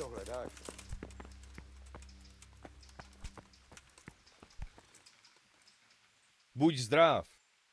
hledáš? Buď zdrav.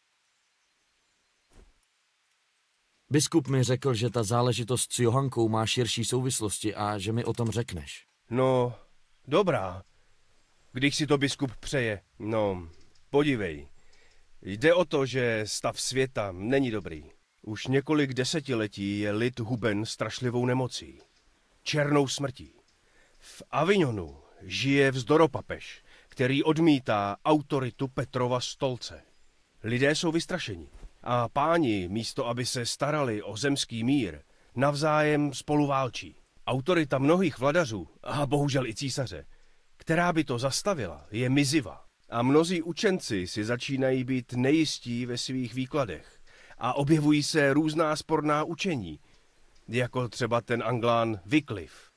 Biskup mi řekl, že ta záležitost s Johankou má širší souvislosti a že mi o tom řekneš. No, dobrá. Když si to biskup přeje. No, podívej. Jde o to, že stav světa není dobrý. Už několik desetiletí je lid huben strašlivou nemocí. Černou smrtí. V Avignonu žije vzdoropapež, který odmítá autoritu Petrova stolce. Lidé jsou vystrašeni. A páni, místo aby se starali o zemský mír, navzájem spolu válčí. Autorita mnohých vladařů, a bohužel i císaře, která by to zastavila, je mizivá. A mnozí učenci si začínají být nejistí ve svých výkladech. A objevují se různá sporná učení, jako třeba ten Anglán Wycliffe.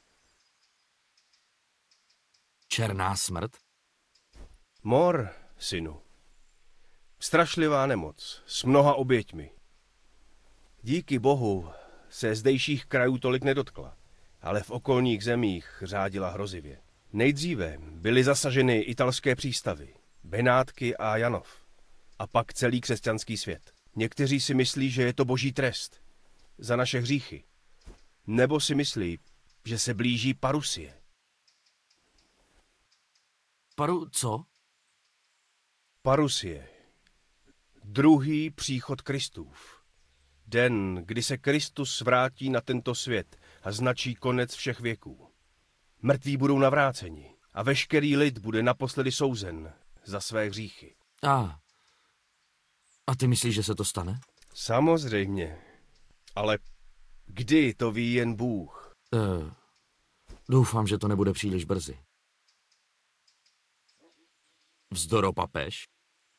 Černá smrt? Mor, synu. Strašlivá nemoc s mnoha oběťmi. Díky bohu se zdejších krajů tolik nedotkla, ale v okolních zemích řádila hrozivě. Nejdříve byly zasaženy italské přístavy, Benátky a Janov, a pak celý křesťanský svět. Někteří si myslí, že je to boží trest za naše hříchy, nebo si myslí, že se blíží parusie. Co? Parusie. Druhý příchod Kristův. Den, kdy se Kristus vrátí na tento svět a značí konec všech věků. Mrtví budou navráceni a veškerý lid bude naposledy souzen za své hříchy. A ty myslíš, že se to stane? Samozřejmě. Ale kdy, to ví jen Bůh. Doufám, že to nebude příliš brzy. Vzdoropapež?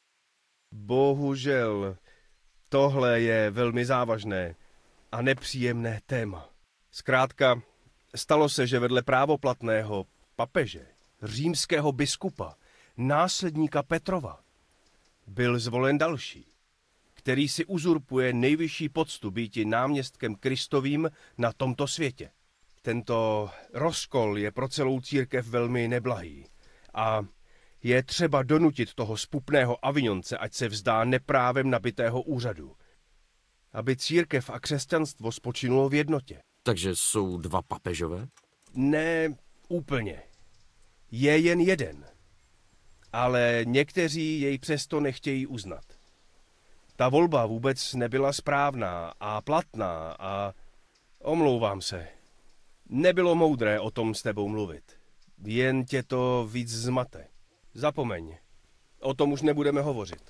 Bohužel, tohle je velmi závažné a nepříjemné téma. Zkrátka, stalo se, že vedle právoplatného papeže, římského biskupa, následníka Petrova, byl zvolen další, který si uzurpuje nejvyšší poctu býti náměstkem Kristovým na tomto světě. Tento rozkol je pro celou církev velmi neblahý a je třeba donutit toho spupného Avignonce, ať se vzdá neprávem nabitého úřadu, aby církev a křesťanstvo spočinulo v jednotě. Takže jsou dva papežové? Ne úplně. Je jen jeden. Ale někteří jej přesto nechtějí uznat. Ta volba vůbec nebyla správná a platná a omlouvám se. Nebylo moudré o tom s tebou mluvit. Jen tě to víc zmate. Zapomeň. O tom už nebudeme hovořit.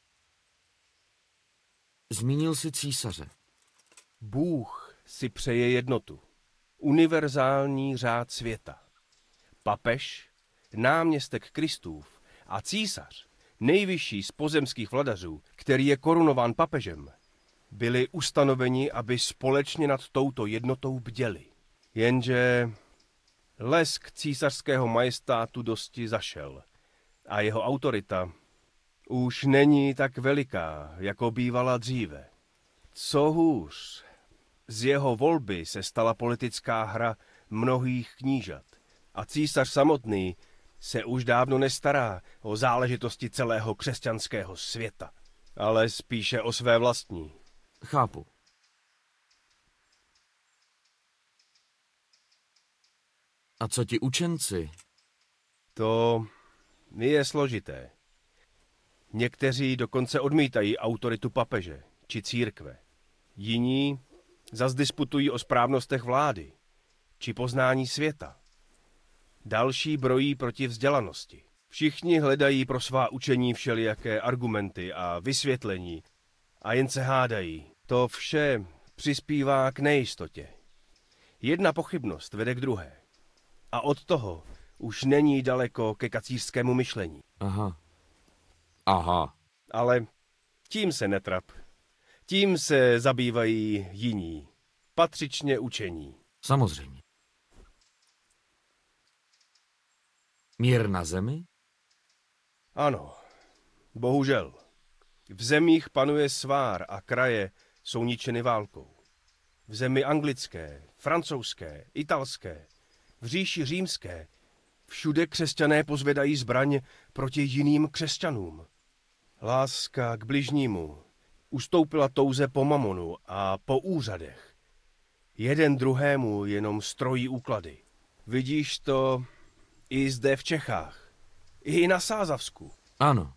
Zmínil jsi císaře. Bůh si přeje jednotu. Univerzální řád světa. Papež, náměstek Kristův a císař, nejvyšší z pozemských vladařů, který je korunován papežem, byli ustanoveni, aby společně nad touto jednotou bděli. Jenže lesk císařského majestátu dosti zašel a jeho autorita už není tak veliká, jako bývala dříve. Co hůř, z jeho volby se stala politická hra mnohých knížat a císař samotný se už dávno nestará o záležitosti celého křesťanského světa, ale spíše o své vlastní. Chápu. A co ti učenci? To je složité. Někteří dokonce odmítají autoritu papeže či církve. Jiní zas disputují o správnostech vlády či poznání světa. Další brojí proti vzdělanosti. Všichni hledají pro svá učení všelijaké argumenty a vysvětlení a jen se hádají. To vše přispívá k nejistotě. Jedna pochybnost vede k druhé. A od toho už není daleko ke kacířskému myšlení. Aha. Ale tím se netrap. Tím se zabývají jiní. Patřičně učení. Samozřejmě. Mír na zemi? Ano, bohužel. V zemích panuje svár a kraje jsou ničeny válkou. V zemi anglické, francouzské, italské V říši římské všude křesťané pozvedají zbraň proti jiným křesťanům. Láska k bližnímu ustoupila touze po mamonu a po úřadech. Jeden druhému jenom strojí úklady. Vidíš to i zde v Čechách, i na Sázavsku. Ano.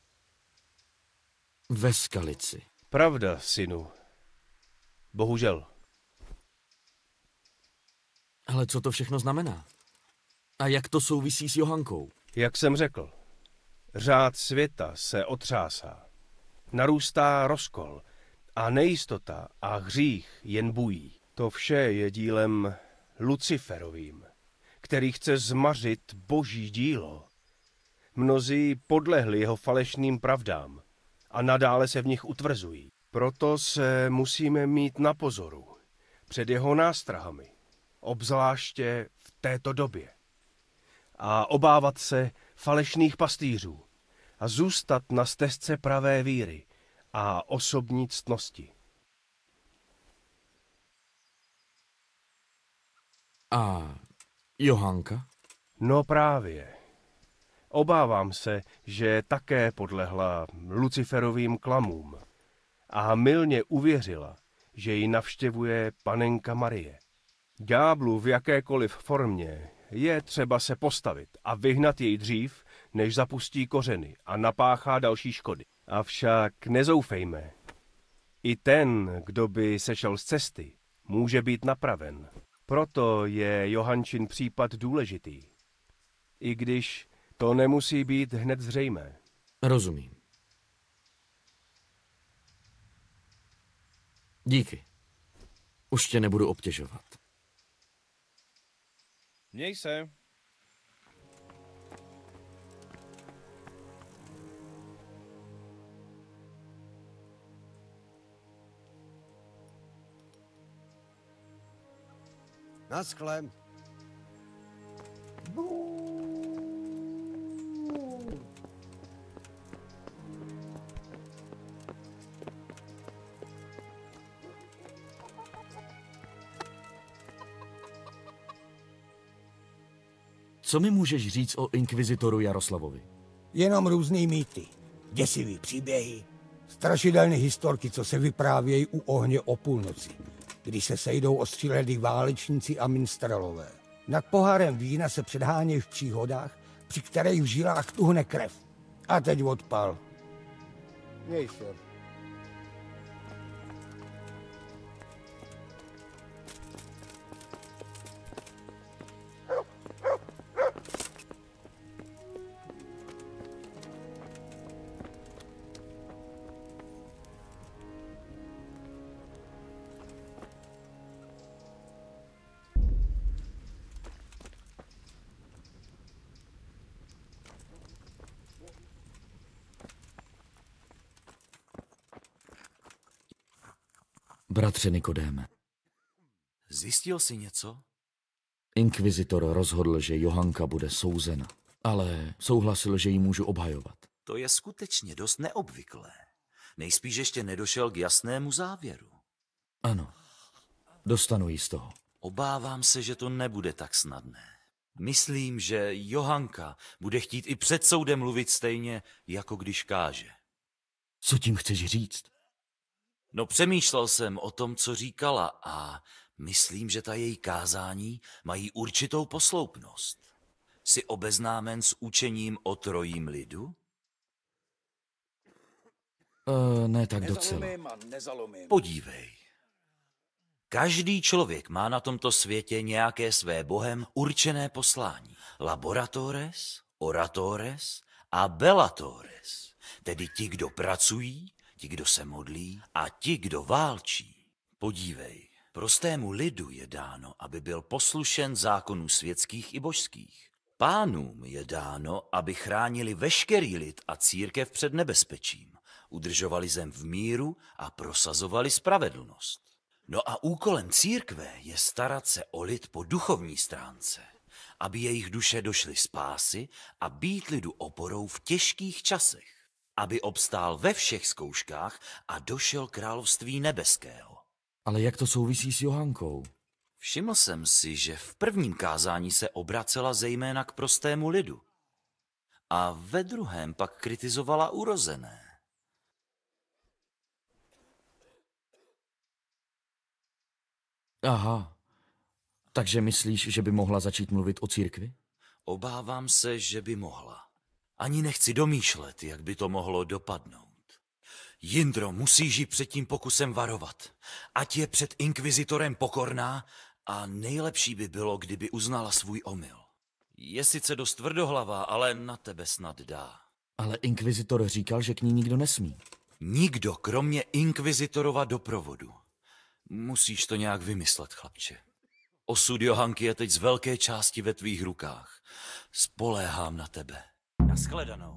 Ve Skalici. Pravda, synu. Bohužel. Ale co to všechno znamená? A jak to souvisí s Johankou? Jak jsem řekl, řád světa se otřásá. Narůstá rozkol a nejistota a hřích jen bují. To vše je dílem Luciferovým, který chce zmařit boží dílo. Mnozí podlehli jeho falešným pravdám a nadále se v nich utvrzují. Proto se musíme mít na pozoru před jeho nástrahami, obzvláště v této době. A obávat se falešných pastýřů a zůstat na stezce pravé víry a osobní ctnosti. A Johanka? No právě. Obávám se, že také podlehla Luciferovým klamům a mylně uvěřila, že ji navštěvuje panenka Marie. Ďáblu v jakékoliv formě je třeba se postavit a vyhnat jej dřív, než zapustí kořeny a napáchá další škody. Avšak nezoufejme. I ten, kdo by sešel z cesty, může být napraven. Proto je Johančin případ důležitý. I když to nemusí být hned zřejmé. Rozumím. Díky. Už tě nebudu obtěžovat. Měj se. Naschle. Co mi můžeš říct o inkvizitoru Jaroslavovi? Jenom různý mýty, děsivý příběhy, strašidelné historky, co se vyprávějí u ohně o půlnoci, když se sejdou ostřílení válečníci a minstrelové. Nad pohárem vína se předhánějí v příhodách, při kterých v žilách tuhne krev. A teď odpal. Měj se. Bratře Nikodéme. Zjistil jsi něco? Inkvizitor rozhodl, že Johanka bude souzena, ale souhlasil, že ji můžu obhajovat. To je skutečně dost neobvyklé. Nejspíš ještě nedošel k jasnému závěru. Ano, dostanu ji z toho. Obávám se, že to nebude tak snadné. Myslím, že Johanka bude chtít i před soudem mluvit stejně, jako když káže. Co tím chceš říct? No, přemýšlel jsem o tom, co říkala a myslím, že ta její kázání mají určitou posloupnost. Jsi obeznámen s učením o trojím lidu? Ne tak docela. Podívej. Každý člověk má na tomto světě nějaké své bohem určené poslání. Laboratores, oratores a bellatores. Tedy ti, kdo pracují, ti, kdo se modlí a ti, kdo válčí. Podívej, prostému lidu je dáno, aby byl poslušen zákonů světských i božských. Pánům je dáno, aby chránili veškerý lid a církev před nebezpečím, udržovali zem v míru a prosazovali spravedlnost. No a úkolem církve je starat se o lid po duchovní stránce, aby jejich duše došly spásy a být lidu oporou v těžkých časech, aby obstál ve všech zkouškách a došel království nebeského. Ale jak to souvisí s Johankou? Všiml jsem si, že v prvním kázání se obracela zejména k prostému lidu a ve druhém pak kritizovala urozené. Aha. Takže myslíš, že by mohla začít mluvit o církvi? Obávám se, že by mohla. Ani nechci domýšlet, jak by to mohlo dopadnout. Jindro, musíš ji před tím pokusem varovat. Ať je před inkvizitorem pokorná a nejlepší by bylo, kdyby uznala svůj omyl. Je sice dost tvrdohlavá, ale na tebe snad dá. Ale inkvizitor říkal, že k ní nikdo nesmí. Nikdo, kromě inkvizitorova doprovodu. Musíš to nějak vymyslet, chlapče. Osud Johanky je teď z velké části ve tvých rukách. Spoléhám na tebe. Nashledanou.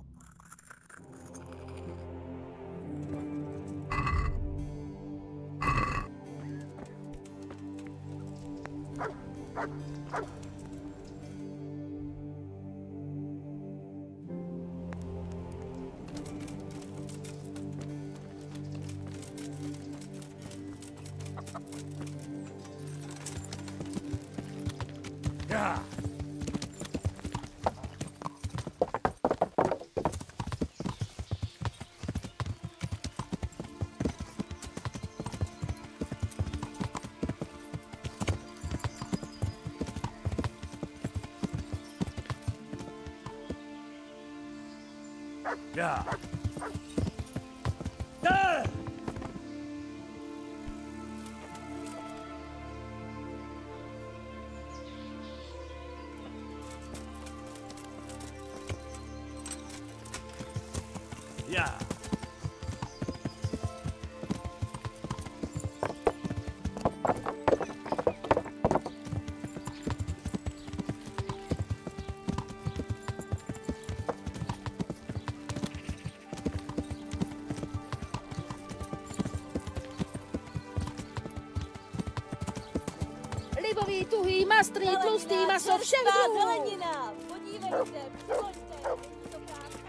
Libový, tuhý, mastrý, tlustý, maso, všech druhů. Zelenina, podívejte, přiložte, není to krása.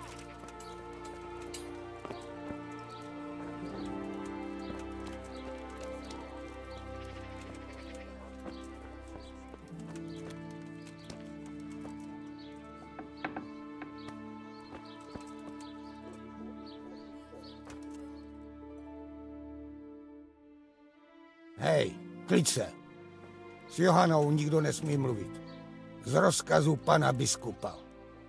Hej, klid se. S Johanou nikdo nesmí mluvit. Z rozkazu pana biskupa.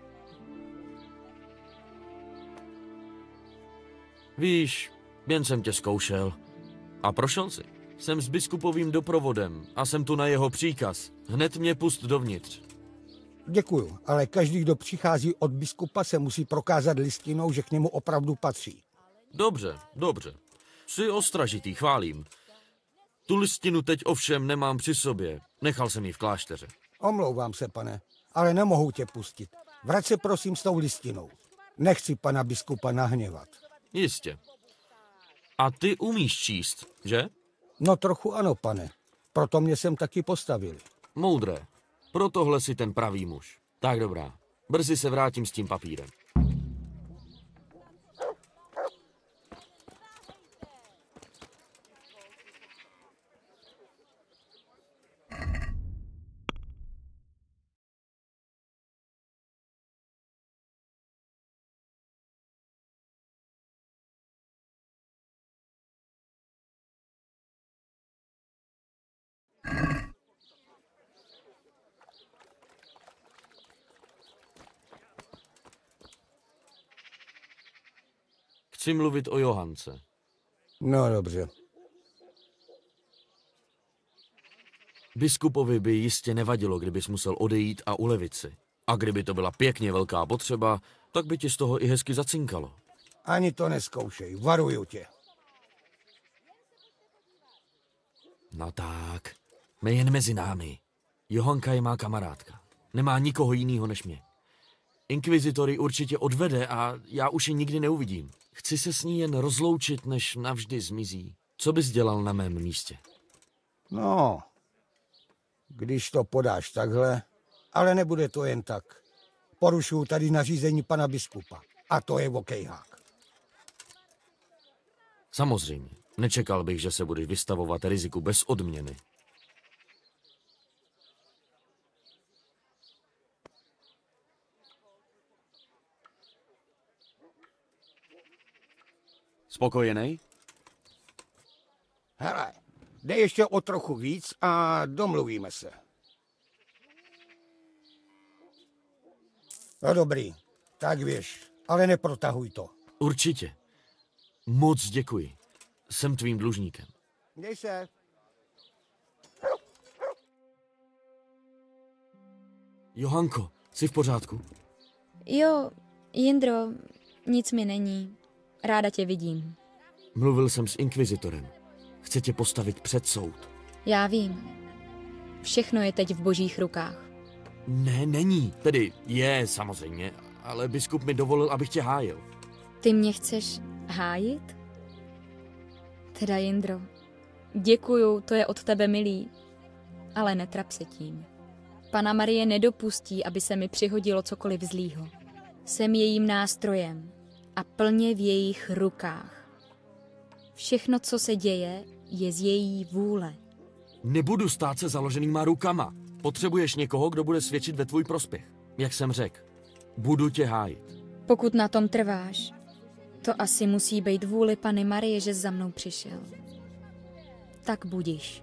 Víš, jen jsem tě zkoušel. A prošel si. Jsem s biskupovým doprovodem a jsem tu na jeho příkaz. Hned mě pust dovnitř. Děkuju, ale každý, kdo přichází od biskupa, se musí prokázat listinou, že k němu opravdu patří. Dobře, dobře. Jsi ostražitý, chválím. Tu listinu teď ovšem nemám při sobě. Nechal jsem ji v klášteře. Omlouvám se, pane, ale nemohu tě pustit. Vrať se prosím s tou listinou. Nechci pana biskupa nahněvat. Jistě. A ty umíš číst, že? No trochu ano, pane. Proto mě sem taky postavili. Moudré. Pro tohle si ten pravý muž. Tak dobrá. Brzy se vrátím s tím papírem. Chci mluvit o Johance. No dobře. Biskupovi by jistě nevadilo, kdybys musel odejít a ulevit si. A kdyby to byla pěkně velká potřeba, tak by ti z toho i hezky zacinkalo. Ani to neskoušej, varuju tě. No tak, my jen mezi námi. Johanka je má kamarádka. Nemá nikoho jiného než mě. Inkvizitory určitě odvede a já už ji nikdy neuvidím. Chci se s ní jen rozloučit, než navždy zmizí. Co bys dělal na mém místě? No, když to podáš takhle, ale nebude to jen tak. Porušuju tady nařízení pana biskupa. A to je okejhák. Samozřejmě. Nečekal bych, že se budeš vystavovat riziku bez odměny. Spokojenej? Hele, dej ještě o trochu víc a domluvíme se. No dobrý, tak běž, ale neprotahuj to. Určitě. Moc děkuji. Jsem tvým dlužníkem. Měj se. Johanko, jsi v pořádku? Jo, Jindro, nic mi není. Ráda tě vidím. Mluvil jsem s inkvizitorem. Chce tě postavit před soud. Já vím. Všechno je teď v božích rukách. Ne, není. Tedy je, samozřejmě. Ale biskup mi dovolil, abych tě hájil. Ty mě chceš hájit? Teda Jindro, děkuju, to je od tebe milý. Ale netrap se tím. Panna Marie nedopustí, aby se mi přihodilo cokoliv zlýho. Jsem jejím nástrojem a plně v jejich rukách. Všechno, co se děje, je z její vůle. Nebudu stát se založenýma rukama. Potřebuješ někoho, kdo bude svědčit ve tvůj prospěch. Jak jsem řekl, budu tě hájit. Pokud na tom trváš, to asi musí být vůli Panny Marie, že za mnou přišel. Tak budiš.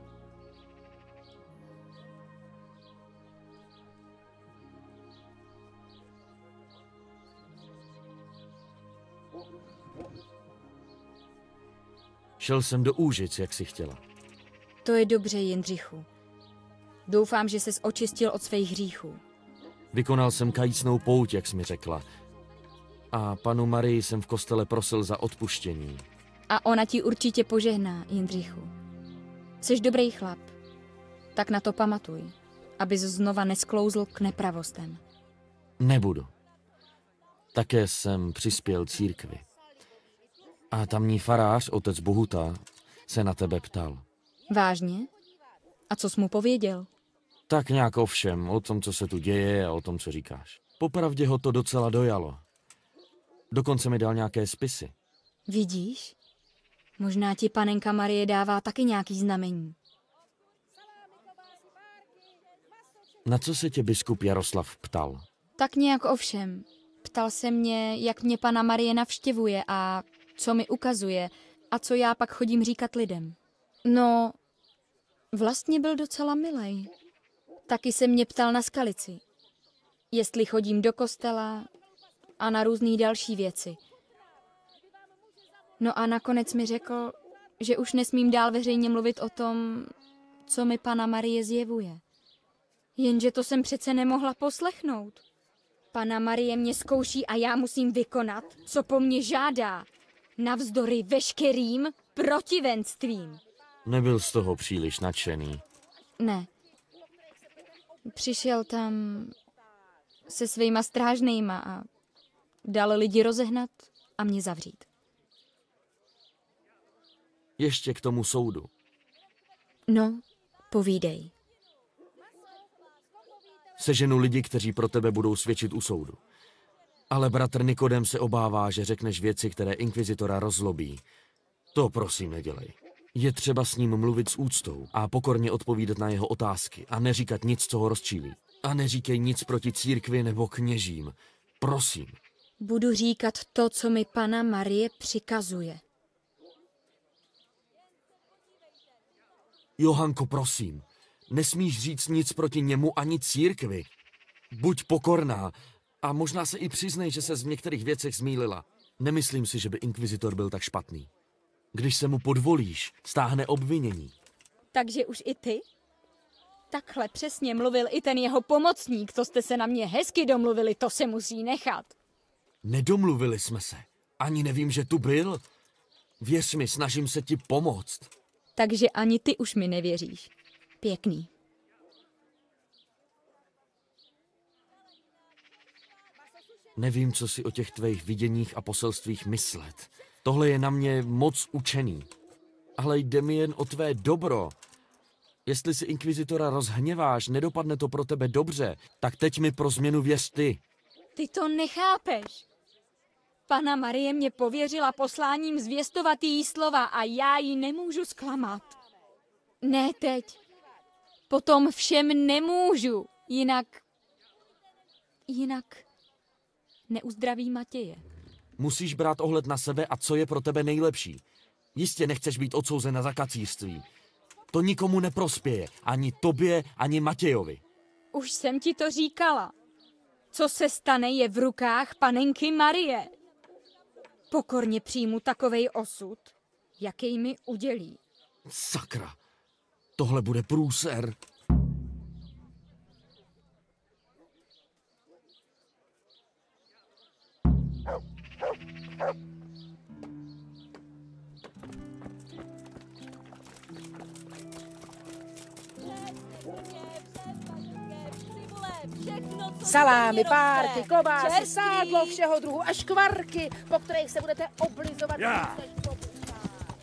Šel jsem do Úžic, jak si chtěla. To je dobře, Jindřichu. Doufám, že ses očistil od svých hříchů. Vykonal jsem kajícnou pouť, jak jsi mi řekla. A panu Marii jsem v kostele prosil za odpuštění. A ona ti určitě požehná, Jindřichu. Jsi dobrý chlap. Tak na to pamatuj, abys znova nesklouzl k nepravostem. Nebudu. Také jsem přispěl církvi. A tamní farář, otec Bohuta, se na tebe ptal. Vážně? A co jsi mu pověděl? Tak nějak o všem, o tom, co se tu děje a o tom, co říkáš. Popravdě ho to docela dojalo. Dokonce mi dal nějaké spisy. Vidíš? Možná ti panenka Marie dává taky nějaký znamení. Na co se tě biskup Jaroslav ptal? Tak nějak o všem. Ptal se mě, jak mě Panna Marie navštěvuje a co mi ukazuje a co já pak chodím říkat lidem. No, vlastně byl docela milej. Taky se mě ptal na Skalici. Jestli chodím do kostela a na různý další věci. No a nakonec mi řekl, že už nesmím dál veřejně mluvit o tom, co mi Panna Marie zjevuje. Jenže to jsem přece nemohla poslechnout. Panna Marie mě zkouší a já musím vykonat, co po mně žádá. Navzdory veškerým protivenstvím. Nebyl z toho příliš nadšený. Ne. Přišel tam se svýma strážnejma a dal lidi rozehnat a mě zavřít. Ještě k tomu soudu. No, povídej. Seženu lidi, kteří pro tebe budou svědčit u soudu. Ale bratr Nikodem se obává, že řekneš věci, které inkvizitora rozzlobí. To prosím nedělej. Je třeba s ním mluvit s úctou a pokorně odpovídat na jeho otázky a neříkat nic, co ho rozčílí. A neříkej nic proti církvi nebo kněžím. Prosím. Budu říkat to, co mi Panna Marie přikazuje. Johanko, prosím. Nesmíš říct nic proti němu ani církvi. Buď pokorná a možná se i přiznej, že se v některých věcech zmýlila. Nemyslím si, že by inkvizitor byl tak špatný. Když se mu podvolíš, stáhne obvinění. Takže už i ty? Takhle přesně mluvil i ten jeho pomocník, to jste se na mě hezky domluvili, to se musí nechat. Nedomluvili jsme se. Ani nevím, že tu byl. Věř mi, snažím se ti pomoct. Takže ani ty už mi nevěříš. Pěkný. Nevím, co si o těch tvých viděních a poselstvích myslet. Tohle je na mě moc učený. Ale jde mi jen o tvé dobro. Jestli si inkvizitora rozhněváš, nedopadne to pro tebe dobře, tak teď mi pro změnu věř ty. Ty to nechápeš. Panna Marie mě pověřila posláním zvěstovat její slova a já ji nemůžu zklamat. Ne teď. Potom všem nemůžu. Jinak neuzdraví Matěje. Musíš brát ohled na sebe a co je pro tebe nejlepší. Jistě nechceš být odsouzena za kacířství. To nikomu neprospěje. Ani tobě, ani Matějovi. Už jsem ti to říkala. Co se stane, je v rukách panenky Marie. Pokorně přijmu takovej osud, jaký mi udělí. Sakra. Tohle bude průser. Salámy, párky, klobásy, sádlo všeho druhu a škvarky, po kterých se budete oblizovat. Já. Než pobuchá.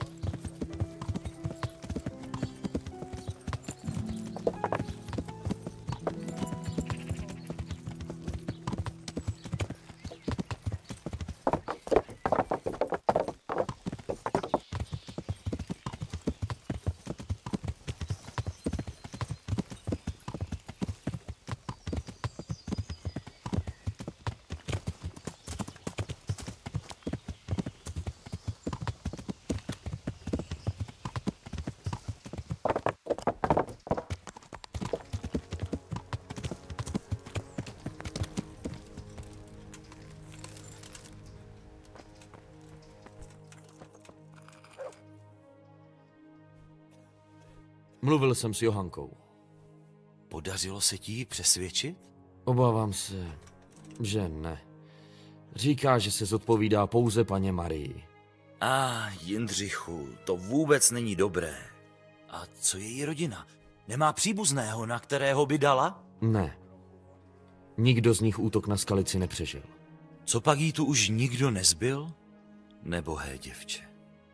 Mluvil jsem s Johankou. Podařilo se ti ji přesvědčit? Obávám se, že ne. Říká, že se zodpovídá pouze paně Marii. Jindřichu, to vůbec není dobré. A co její rodina? Nemá příbuzného, na kterého by dala? Ne. Nikdo z nich útok na Skalici nepřežil. Co pak jí tu už nikdo nezbyl? Nebohé děvče.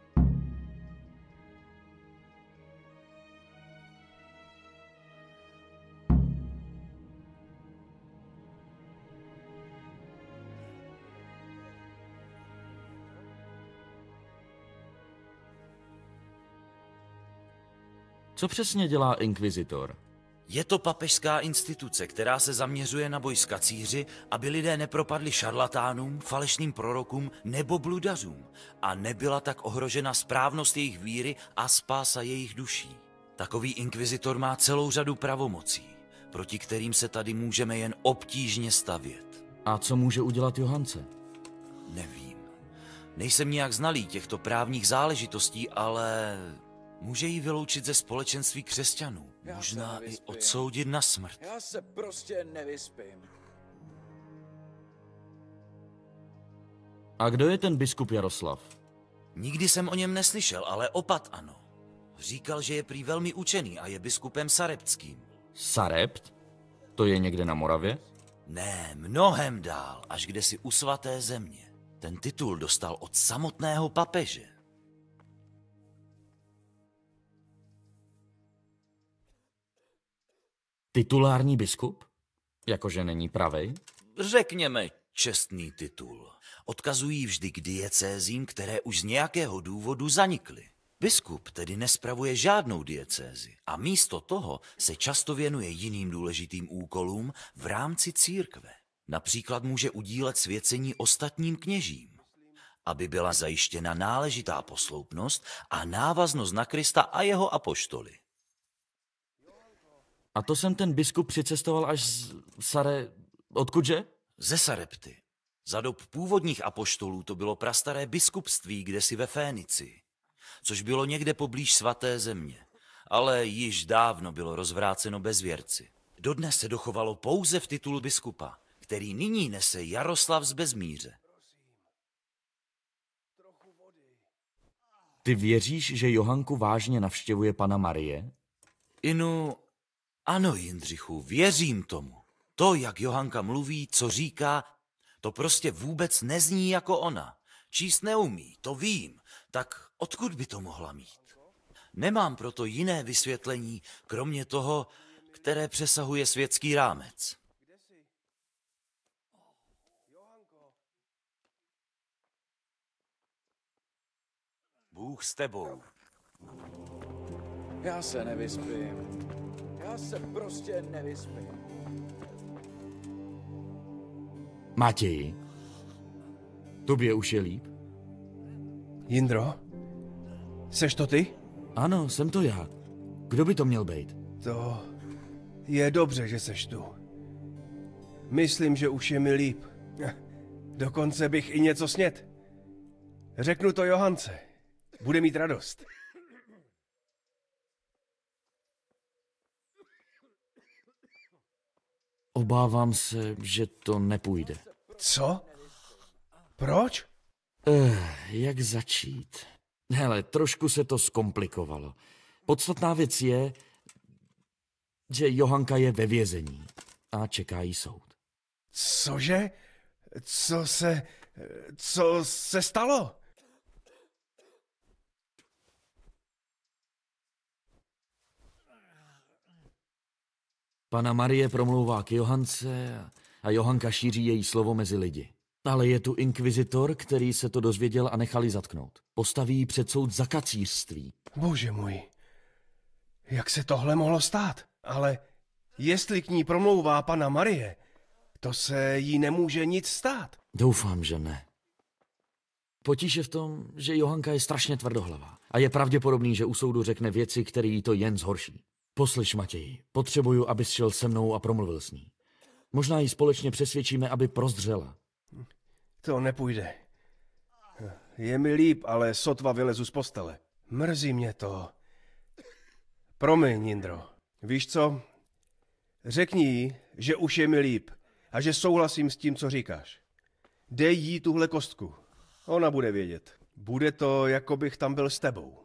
Co přesně dělá inkvizitor? Je to papežská instituce, která se zaměřuje na boj s kacíři, aby lidé nepropadli šarlatánům, falešným prorokům nebo bludařům a nebyla tak ohrožena správnost jejich víry a spása jejich duší. Takový inkvizitor má celou řadu pravomocí, proti kterým se tady můžeme jen obtížně stavět. A co může udělat Johance? Nevím. Nejsem nijak znalý těchto právních záležitostí, ale může ji vyloučit ze společenství křesťanů. Možná i odsoudit na smrt. Já se prostě nevyspím. A kdo je ten biskup Jaroslav? Nikdy jsem o něm neslyšel, ale opat ano. Říkal, že je prý velmi učený a je biskupem sareptským. Sarept? To je někde na Moravě? Ne, mnohem dál, až kdesi u svaté země. Ten titul dostal od samotného papeže. Titulární biskup? Jakože není pravej? Řekněme čestný titul. Odkazují vždy k diecézím, které už z nějakého důvodu zanikly. Biskup tedy nespravuje žádnou diecézi a místo toho se často věnuje jiným důležitým úkolům v rámci církve. Například může udílet svěcení ostatním kněžím, aby byla zajištěna náležitá posloupnost a návaznost na Krista a jeho apoštoly. A to sem ten biskup přicestoval až z Odkudže? Ze Sarepty. Za dob původních apoštolů to bylo prastaré biskupství kdesi ve Fénici, což bylo někde poblíž svaté země, ale již dávno bylo rozvráceno bezvěrci. Dodnes se dochovalo pouze v titulu biskupa, který nyní nese Jaroslav z Bezmíře. Ty věříš, že Johanku vážně navštěvuje Panna Marie? Ano, Jindřichu, věřím tomu. To, jak Johanka mluví, co říká, to prostě vůbec nezní jako ona. Číst neumí, to vím, tak odkud by to mohla mít? Nemám proto jiné vysvětlení, kromě toho, které přesahuje světský rámec. Bůh s tebou. Já se nevyspím. Já se prostě nevyspím. Matěji, Tobě už je líp? Jindro, seš to ty? Ano, jsem to já. Kdo by to měl být? To je dobře, že seš tu. Myslím, že už je mi líp. Dokonce bych i něco snět. Řeknu to Johance. Bude mít radost. Obávám se, že to nepůjde. Co? Proč? Jak začít? Hele, trošku se to zkomplikovalo. Podstatná věc je, že Johanka je ve vězení a čeká jí soud. Cože? Co se stalo? Panna Marie promlouvá k Johance a Johanka šíří její slovo mezi lidi. Ale je tu inkvizitor, který se to dozvěděl a nechal ji zatknout. Postaví ji před soud za kacířství. Bože můj, jak se tohle mohlo stát? Ale jestli k ní promlouvá Panna Marie, to se jí nemůže nic stát. Doufám, že ne. Potíž je v tom, že Johanka je strašně tvrdohlavá a je pravděpodobný, že u soudu řekne věci, které jí to jen zhorší. Poslyš, Matěji, potřebuju, abys šel se mnou a promluvil s ní. Možná ji společně přesvědčíme, aby prozřela. To nepůjde. Je mi líp, ale sotva vylezu z postele. Mrzí mě to. Promiň, Jindro. Víš co? Řekni jí, že už je mi líp a že souhlasím s tím, co říkáš. Dej jí tuhle kostku. Ona bude vědět. Bude to, jako bych tam byl s tebou.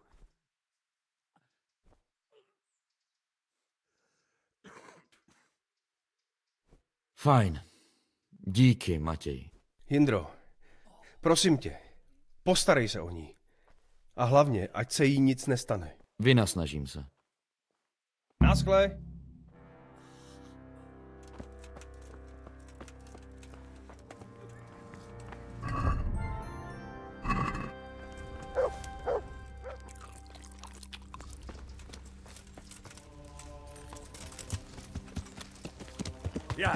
Fajn. Díky, Matěj. Jindro, prosím tě, postarej se o ní. A hlavně, ať se jí nic nestane. Vynasnažím se. Naschle. Já.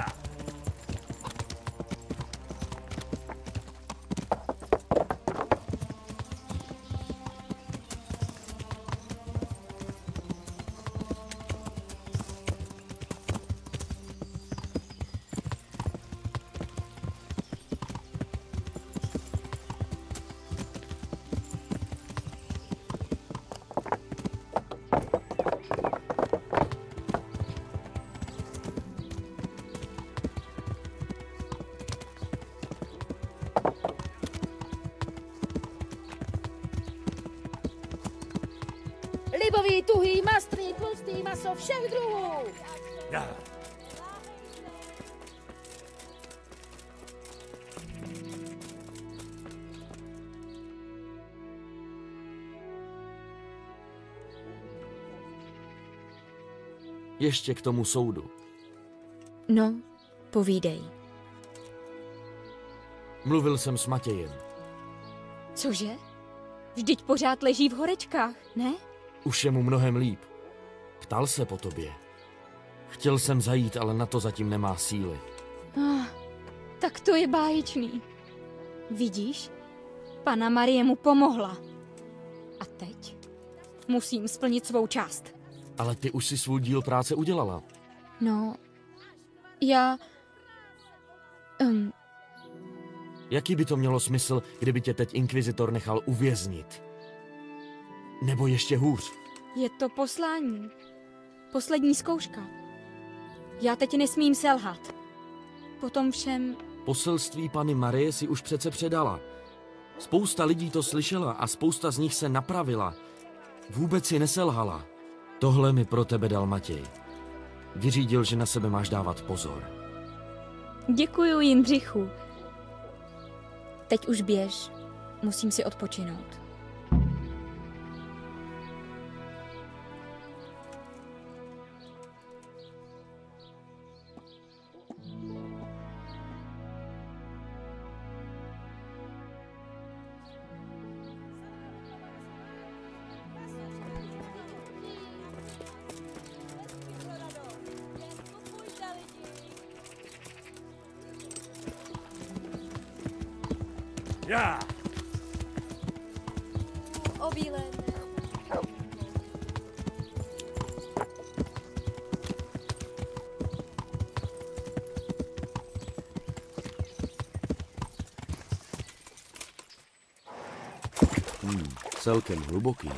Libový, tuhý, mastrý, tlustý, maso všech druhů. Já. Ještě k tomu soudu. No, povídej. Mluvil jsem s Matějem. Cože? Vždyť pořád leží v horečkách, ne? Už je mu mnohem líp. Ptal se po tobě. Chtěl jsem zajít, ale na to zatím nemá síly. Tak to je báječný. Vidíš? Panna Marie mu pomohla. A teď musím splnit svou část. Ale ty už si svůj díl práce udělala. No, já... Jaký by to mělo smysl, kdyby tě teď inkvizitor nechal uvěznit? Nebo ještě hůř. Je to poslání. Poslední zkouška. Já teď nesmím selhat. Potom všem... Poselství Panny Marie si už přece předala. Spousta lidí to slyšela a spousta z nich se napravila. Vůbec si neselhala. Tohle mi pro tebe dal Matěj. Vyřídil, že na sebe máš dávat pozor. Děkuju, Jindřichu. Teď už běž. Musím si odpočinout. Já! O bílé dne. Celkem hluboký.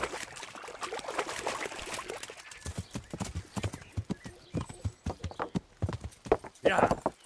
Já!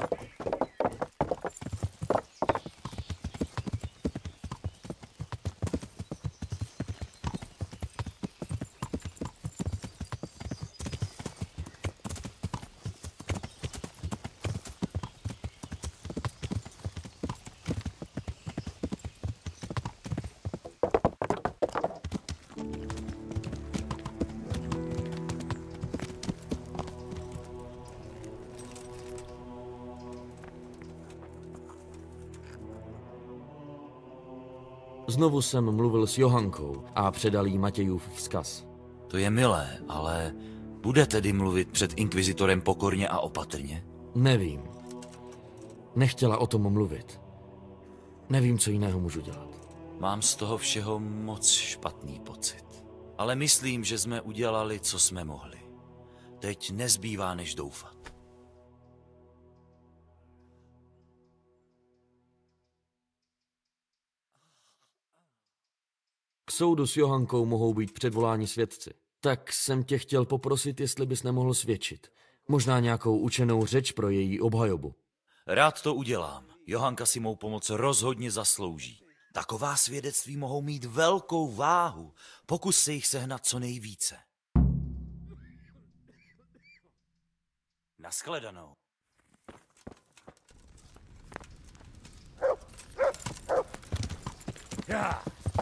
Znovu jsem mluvil s Johankou a předal jí Matějův vzkaz. To je milé, ale bude tedy mluvit před inkvizitorem pokorně a opatrně? Nevím. Nechtěla o tom mluvit. Nevím, co jiného můžu dělat. Mám z toho všeho moc špatný pocit. Ale myslím, že jsme udělali, co jsme mohli. Teď nezbývá, než doufat. K soudu s Johankou mohou být předvoláni svědci. Tak jsem tě chtěl poprosit, jestli bys nemohl svědčit. Možná nějakou učenou řeč pro její obhajobu. Rád to udělám. Johanka si mou pomoc rozhodně zaslouží. Taková svědectví mohou mít velkou váhu. Pokus se jich sehnat co nejvíce. Naschledanou. Já!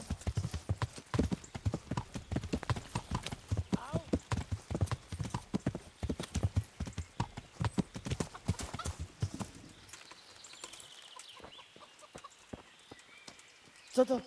Co to?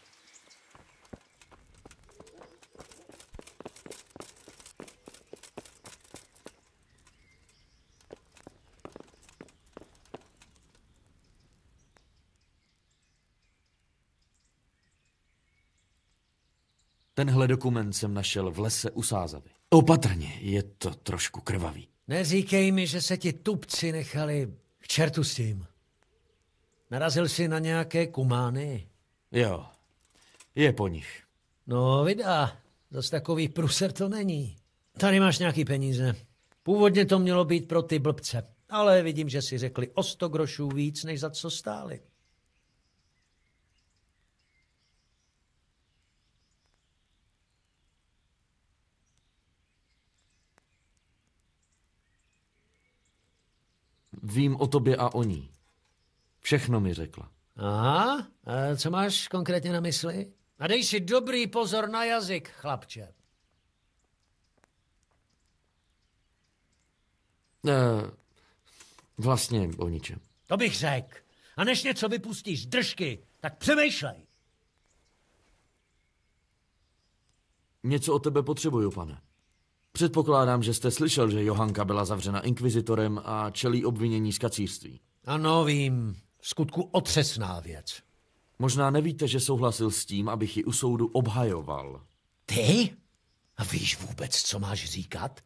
Tenhle dokument jsem našel v lese u Sázavy. Opatrně, je to trošku krvavý. Neříkej mi, že se ti tupci nechali k čertu s tím. Narazil jsi na nějaké kumány? Jo, je po nich. No, vydá. Zas takový pruser to není. Tady máš nějaký peníze. Původně to mělo být pro ty blbce, ale vidím, že si řekli o 100 grošů víc, než za co stáli. Vím o tobě a o ní. Všechno mi řekla. Aha, a co máš konkrétně na mysli? A dej si dobrý pozor na jazyk, chlapče. Vlastně o ničem. To bych řekl. A než něco vypustíš z držky, tak přemýšlej. Něco od tebe potřebuju, pane. Předpokládám, že jste slyšel, že Johanka byla zavřena inkvizitorem a čelí obvinění z kacířství. Ano, vím. V skutku otřesná věc. Možná nevíte, že souhlasil s tím, abych ji u soudu obhajoval. Ty? A víš vůbec, co máš říkat?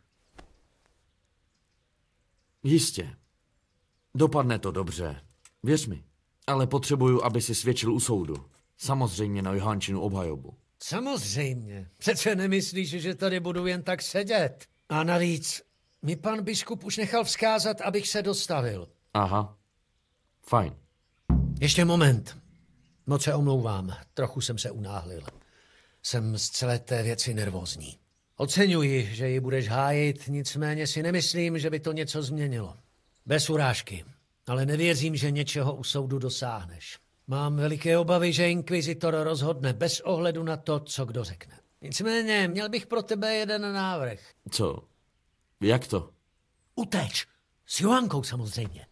Jistě. Dopadne to dobře. Věř mi. Ale potřebuju, aby si svědčil u soudu. Samozřejmě na Johančinu obhajobu. Samozřejmě. Přece nemyslíš, že tady budu jen tak sedět. A navíc, mi pan biskup už nechal vzkázat, abych se dostavil. Aha. Fajn. Ještě moment. Moc se omlouvám. Trochu jsem se unáhlil. Jsem z celé té věci nervózní. Oceňuji, že ji budeš hájit, nicméně si nemyslím, že by to něco změnilo. Bez urážky. Ale nevěřím, že něčeho u soudu dosáhneš. Mám veliké obavy, že inkvizitor rozhodne bez ohledu na to, co kdo řekne. Nicméně, měl bych pro tebe jeden návrh. Co? Jak to? Uteč. S Johankou samozřejmě.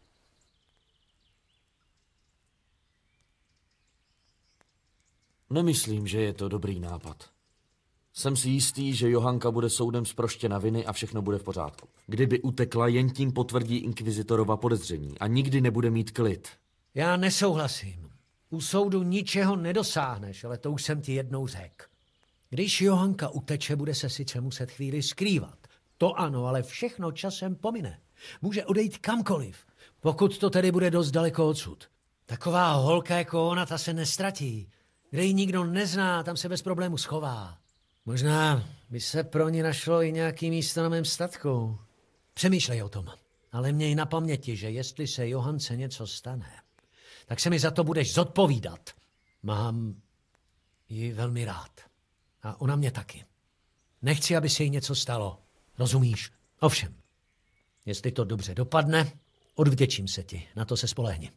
Nemyslím, že je to dobrý nápad. Jsem si jistý, že Johanka bude soudem zproštěna viny a všechno bude v pořádku. Kdyby utekla, jen tím potvrdí inkvizitorova podezření a nikdy nebude mít klid. Já nesouhlasím. U soudu ničeho nedosáhneš, ale to už jsem ti jednou řekl. Když Johanka uteče, bude se sice muset chvíli skrývat. To ano, ale všechno časem pomine. Může odejít kamkoliv, pokud to tedy bude dost daleko odsud. Taková holka jako ona, ta se nestratí. Kde ji nikdo nezná, tam se bez problému schová. Možná by se pro ní našlo i nějaký místo na mém statku. Přemýšlej o tom, ale měj na paměti, že jestli se Johance něco stane, tak se mi za to budeš zodpovídat. Mám ji velmi rád. A ona mě taky. Nechci, aby se jí něco stalo. Rozumíš? Ovšem, jestli to dobře dopadne, odvděčím se ti. Na to se spolehni.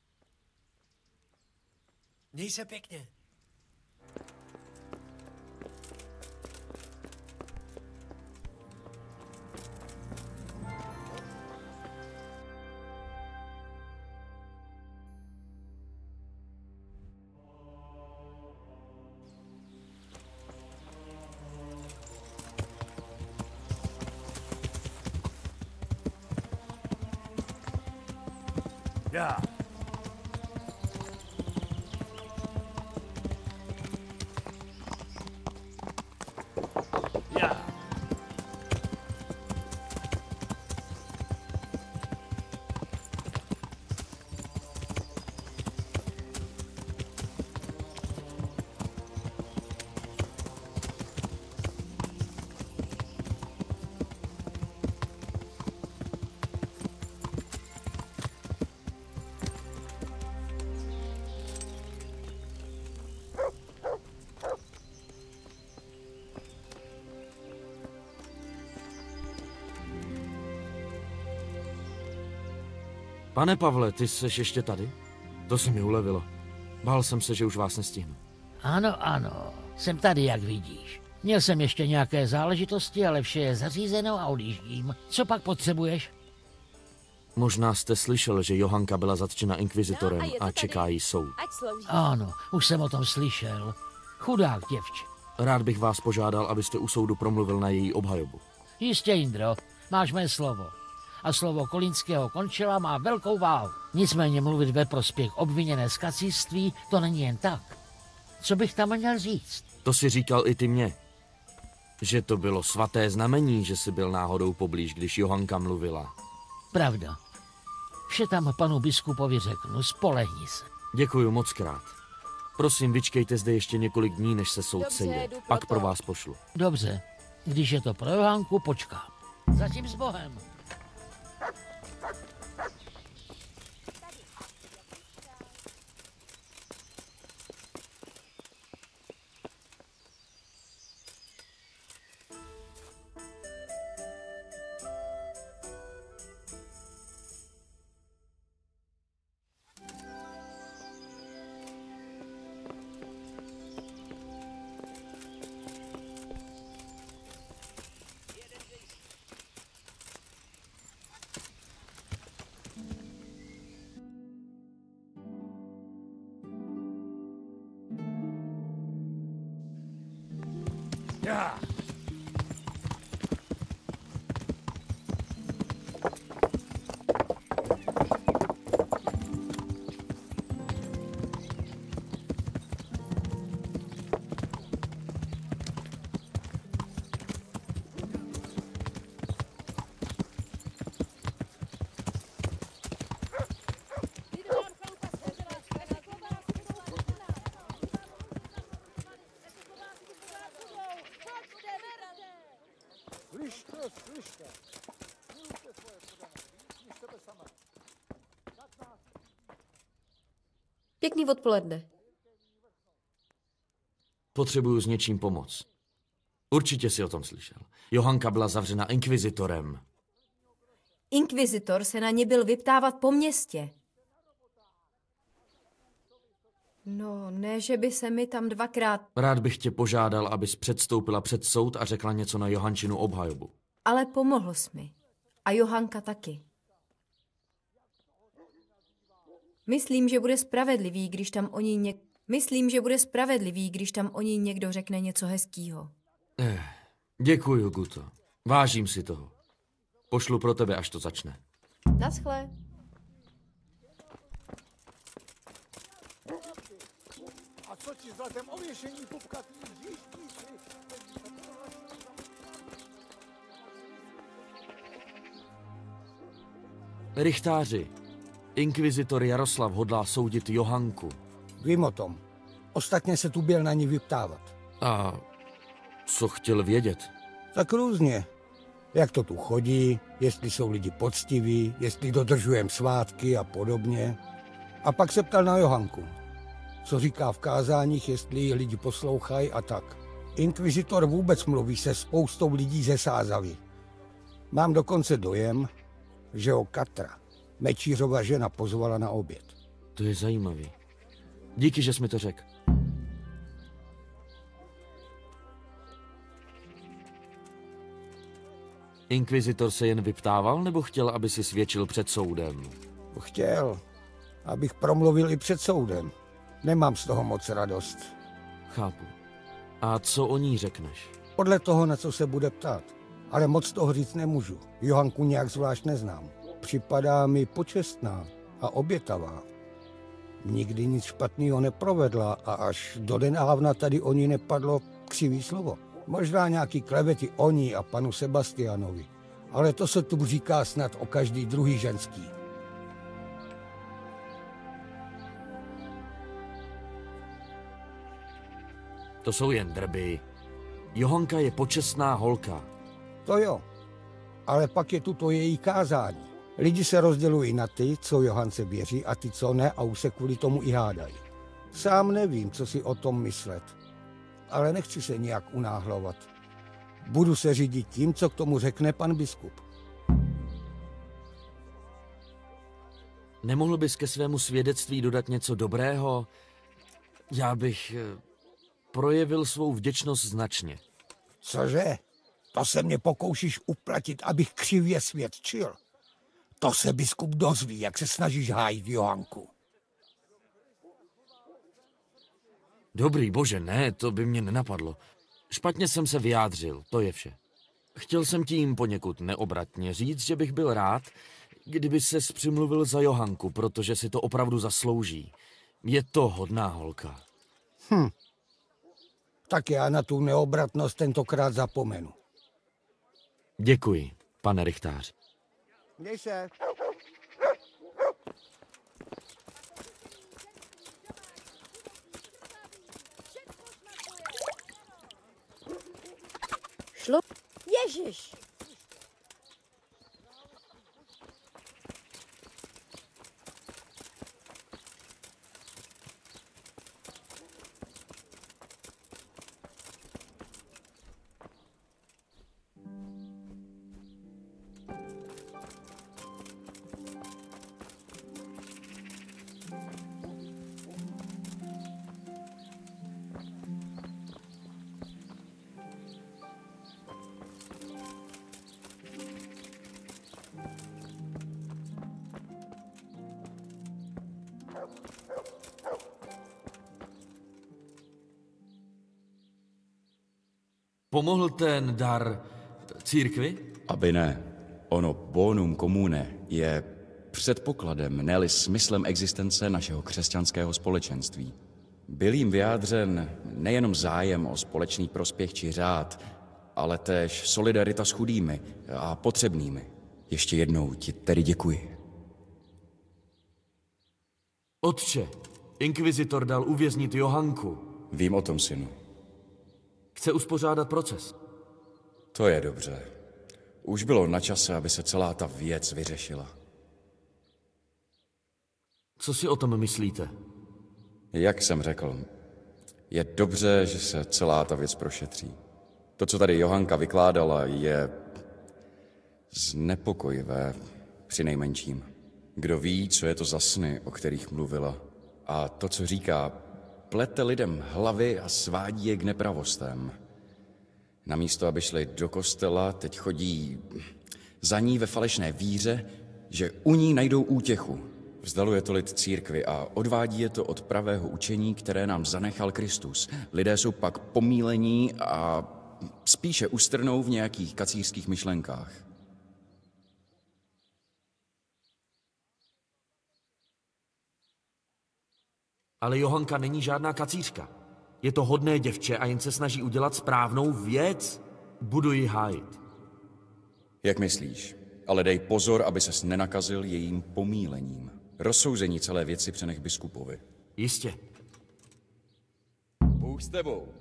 Měj se pěkně. Já. Pane Pavle, ty jsi ještě tady? To se mi ulevilo. Bál jsem se, že už vás nestihnu. Ano, jsem tady, jak vidíš. Měl jsem ještě nějaké záležitosti, ale vše je zařízeno a odjíždím. Co pak potřebuješ? Možná jste slyšel, že Johanka byla zatčena inkvizitorem a čeká jí soud. Ano, už jsem o tom slyšel. Chudák děvče. Rád bych vás požádal, abyste u soudu promluvil na její obhajobu. Jistě, Jindro, máš mé slovo. A slovo Kolínského končila má velkou váhu. Nicméně mluvit ve prospěch obviněné z kacířství, to není jen tak. Co bych tam měl říct? To si říkal i ty mě. Že to bylo svaté znamení, že jsi byl náhodou poblíž, když Johanka mluvila. Pravda. Vše tam panu biskupovi řeknu, spolehni se. Děkuju mockrát. Prosím, vyčkejte zde ještě několik dní, než se soud sejde. Pak pro vás pošlu. Dobře, když je to pro Johanku, počkám. Zatím s Bohem. Já. Slyšte. Mluvte svoje podané. Víc sebe sama. Pěkný odpoledne. Potřebuju s něčím pomoc. Určitě si o tom slyšel. Johanka byla zavřena inkvizitorem. Inkvizitor se na ně byl vyptávat po městě. No, ne, že by se mi tam dvakrát... Rád bych tě požádal, abys předstoupila před soud a řekla něco na Johančinu obhajobu. Ale pomohl jsi mi. A Johanka taky. Myslím, že bude spravedlivý, když tam o ní někdo řekne něco hezkýho. Děkuju, Guto. Vážím si toho. Pošlu pro tebe, až to začne. Naschle. co ti zlatem ověšení pupkatý říštíci. Rychtáři, inkvizitor Jaroslav hodlá soudit Johanku. Vím o tom. Ostatně se tu byl na ní vyptávat. A co chtěl vědět? Tak různě. Jak to tu chodí, jestli jsou lidi poctiví, jestli dodržujeme svátky a podobně. A pak se ptal na Johanku. Co říká v kázáních, jestli ji lidi poslouchají a tak. Inkvizitor vůbec mluví se spoustou lidí ze Sázavy. Mám dokonce dojem, že ho Katra, Mečířova žena, pozvala na oběd. To je zajímavý. Díky, že jsi mi to řekl. Inkvizitor se jen vyptával, nebo chtěl, aby si svědčil před soudem? Chtěl, abych promluvil i před soudem. Nemám z toho moc radost. Chápu. A co o ní řekneš? Podle toho, na co se bude ptát. Ale moc toho říct nemůžu. Johanku nějak zvlášť neznám. Připadá mi počestná a obětavá. Nikdy nic špatného neprovedla a až do denávna tady o ní nepadlo křivý slovo. Možná nějaký klevety o ní a panu Sebastianovi. Ale to se tu říká snad o každý druhý ženský. To jsou jen drby. Johanka je počestná holka. To jo, ale pak je tu to její kázání. Lidi se rozdělují na ty, co Johance věří, a ty, co ne, a už se kvůli tomu i hádají. Sám nevím, co si o tom myslet, ale nechci se nějak unáhlovat. Budu se řídit tím, co k tomu řekne pan biskup. Nemohl bys ke svému svědectví dodat něco dobrého? Já bych projevil svou vděčnost značně. Cože? To se mě pokoušíš uplatit, abych křivě svědčil? To se biskup dozví, jak se snažíš hájit Johanku. Dobrý bože, ne, to by mě nenapadlo. Špatně jsem se vyjádřil, to je vše. Chtěl jsem tím poněkud neobratně říct, že bych byl rád, kdyby ses přimluvil za Johanku, protože si to opravdu zaslouží. Je to hodná holka. Tak já na tu neobratnost tentokrát zapomenu. Děkuji, pane rychtář. Měj se. Šlo? Ježiš! Pomohl ten dar církvi? Aby ne. Ono bonum commune je předpokladem, ne-li smyslem existence našeho křesťanského společenství. Byl jim vyjádřen nejenom zájem o společný prospěch či řád, ale též solidarita s chudými a potřebnými. Ještě jednou ti tedy děkuji. Otče, inkvizitor dal uvěznit Johanku. Vím o tom, synu. Chce uspořádat proces. To je dobře. Už bylo na čase, aby se celá ta věc vyřešila. Co si o tom myslíte? Jak jsem řekl, je dobře, že se celá ta věc prošetří. To, co tady Johanka vykládala, je znepokojivé přinejmenším. Kdo ví, co je to za sny, o kterých mluvila. A to, co říká, plete lidem hlavy a svádí je k nepravostem. Namísto, aby šli do kostela, teď chodí za ní ve falešné víře, že u ní najdou útěchu. Vzdaluje to lid církvi a odvádí je to od pravého učení, které nám zanechal Kristus. Lidé jsou pak pomílení a spíše ustrnou v nějakých kacířských myšlenkách. Ale Johanka není žádná kacířka. Je to hodné děvče a jen se snaží udělat správnou věc. Budu ji hájit. Jak myslíš? Ale dej pozor, aby ses nenakazil jejím pomílením. Rozsouzení celé věci přenech biskupovi. Jistě. Bůh s tebou.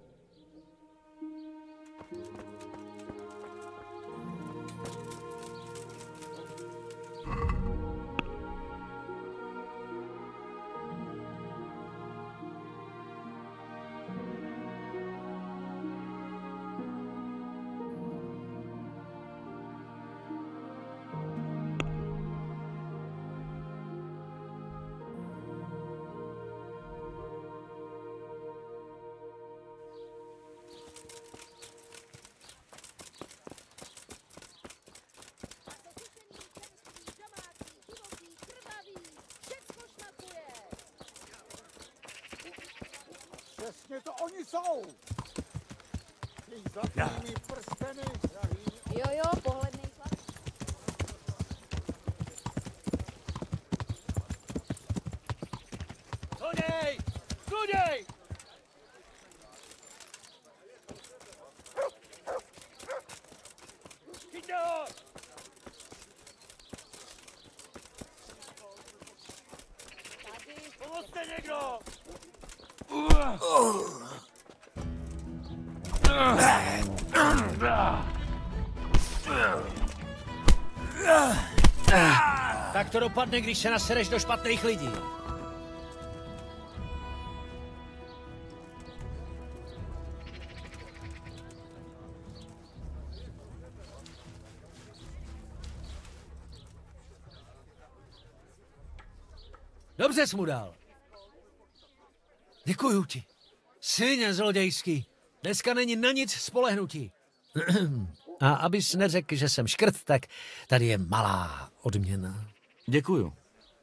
Přesně to oni jsou! Ty zlatými prsteny, drahý. Jo, pohlednej chlap. Zloděj! Zloděj! Chyťte ho! Pomozte někdo! Tak to dopadne, když se nasereš do špatných lidí. Dobře jsi mu dal. Děkuju ti. Syně zlodějský. Dneska není na nic spolehnutí. A abys neřekl, že jsem škrt, tak tady je malá odměna. Děkuju.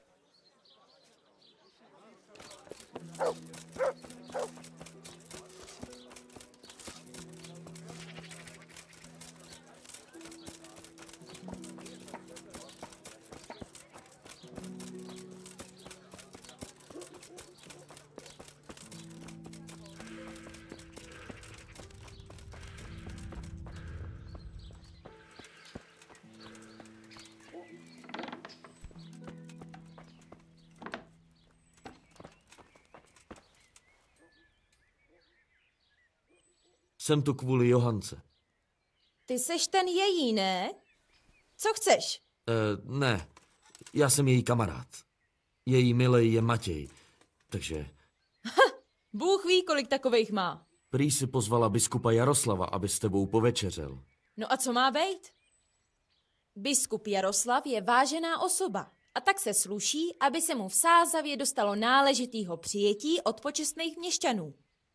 Jsem tu kvůli Johance. Ty seš ten její, ne? Co chceš? Ne, já jsem její kamarád. Její milej je Matěj, takže... Bůh ví, kolik takovejch má. Prý si pozvala biskupa Jaroslava, aby s tebou povečeřel. No a co má bejt? Biskup Jaroslav je vážená osoba a tak se sluší, aby se mu v Sázavě dostalo náležitýho přijetí od počestných měšťanů.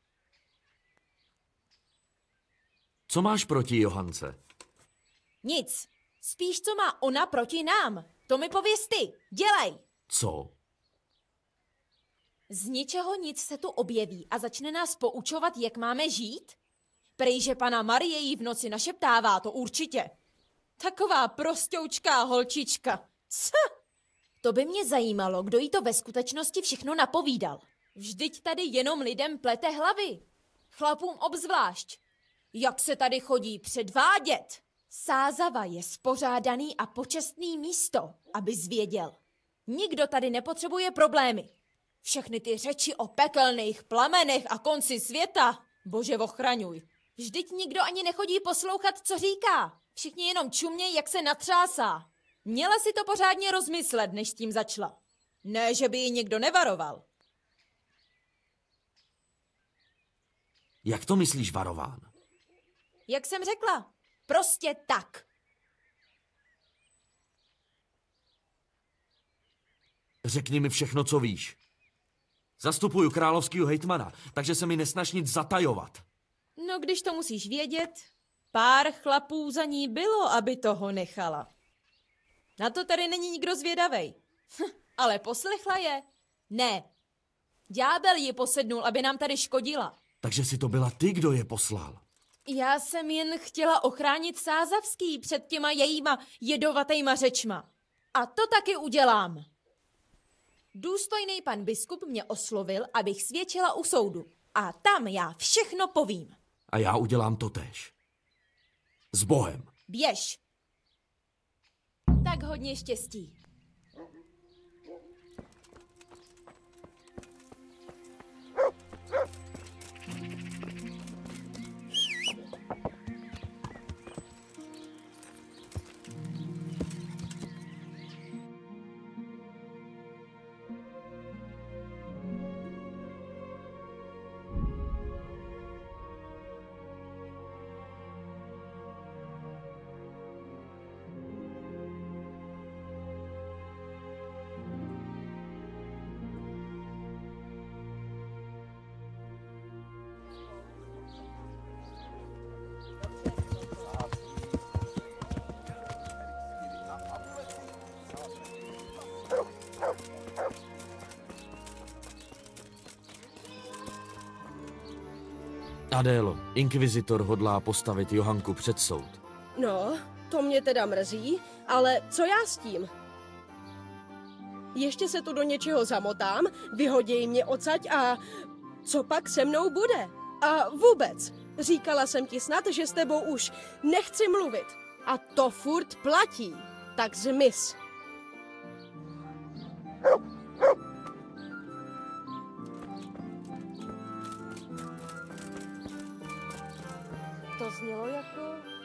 Co máš proti Johance? Nic. Spíš, co má ona proti nám. To mi pověz ty. Dělej. Co? Z ničeho nic se tu objeví a začne nás poučovat, jak máme žít? Prejže pana Marie jí v noci našeptává, to určitě. Taková prostoučká holčička. Co? To by mě zajímalo, kdo jí to ve skutečnosti všechno napovídal. Vždyť tady jenom lidem plete hlavy. Chlapům obzvlášť. Jak se tady chodí předvádět? Sázava je spořádaný a počestný místo, abys věděl. Nikdo tady nepotřebuje problémy. Všechny ty řeči o pekelných plamenech a konci světa, bože ochraňuj. Vždyť nikdo ani nechodí poslouchat, co říká. Všichni jenom čumějí, jak se natřásá. Měla si to pořádně rozmyslet, než s tím začala. Ne, že by ji někdo nevaroval. Jak to myslíš varován? Jak jsem řekla, prostě tak. Řekni mi všechno, co víš. Zastupuju královskýho hejtmana, takže se mi nesnaž nic zatajovat. No, když to musíš vědět, pár chlapů za ní bylo, aby toho nechala. Na to tady není nikdo zvědavej. Ale poslechla je? Ne. Ďábel ji posednul, aby nám tady škodila. Takže si to byla ty, kdo je poslal. Já jsem jen chtěla ochránit Sázavský před těma jejíma jedovatejma řečma. A to taky udělám. Důstojný pan biskup mě oslovil, abych svědčila u soudu. A tam já všechno povím. A já udělám totéž. S Bohem. Běž. Tak hodně štěstí. Adélo, inkvizitor hodlá postavit Johanku před soud. No, to mě teda mrzí, ale co já s tím? Ještě se tu do něčeho zamotám, vyhoděj mě odsaď a co pak se mnou bude? A vůbec, říkala jsem ti snad, že s tebou už nechci mluvit. A to furt platí, tak zmiz. To znělo jako...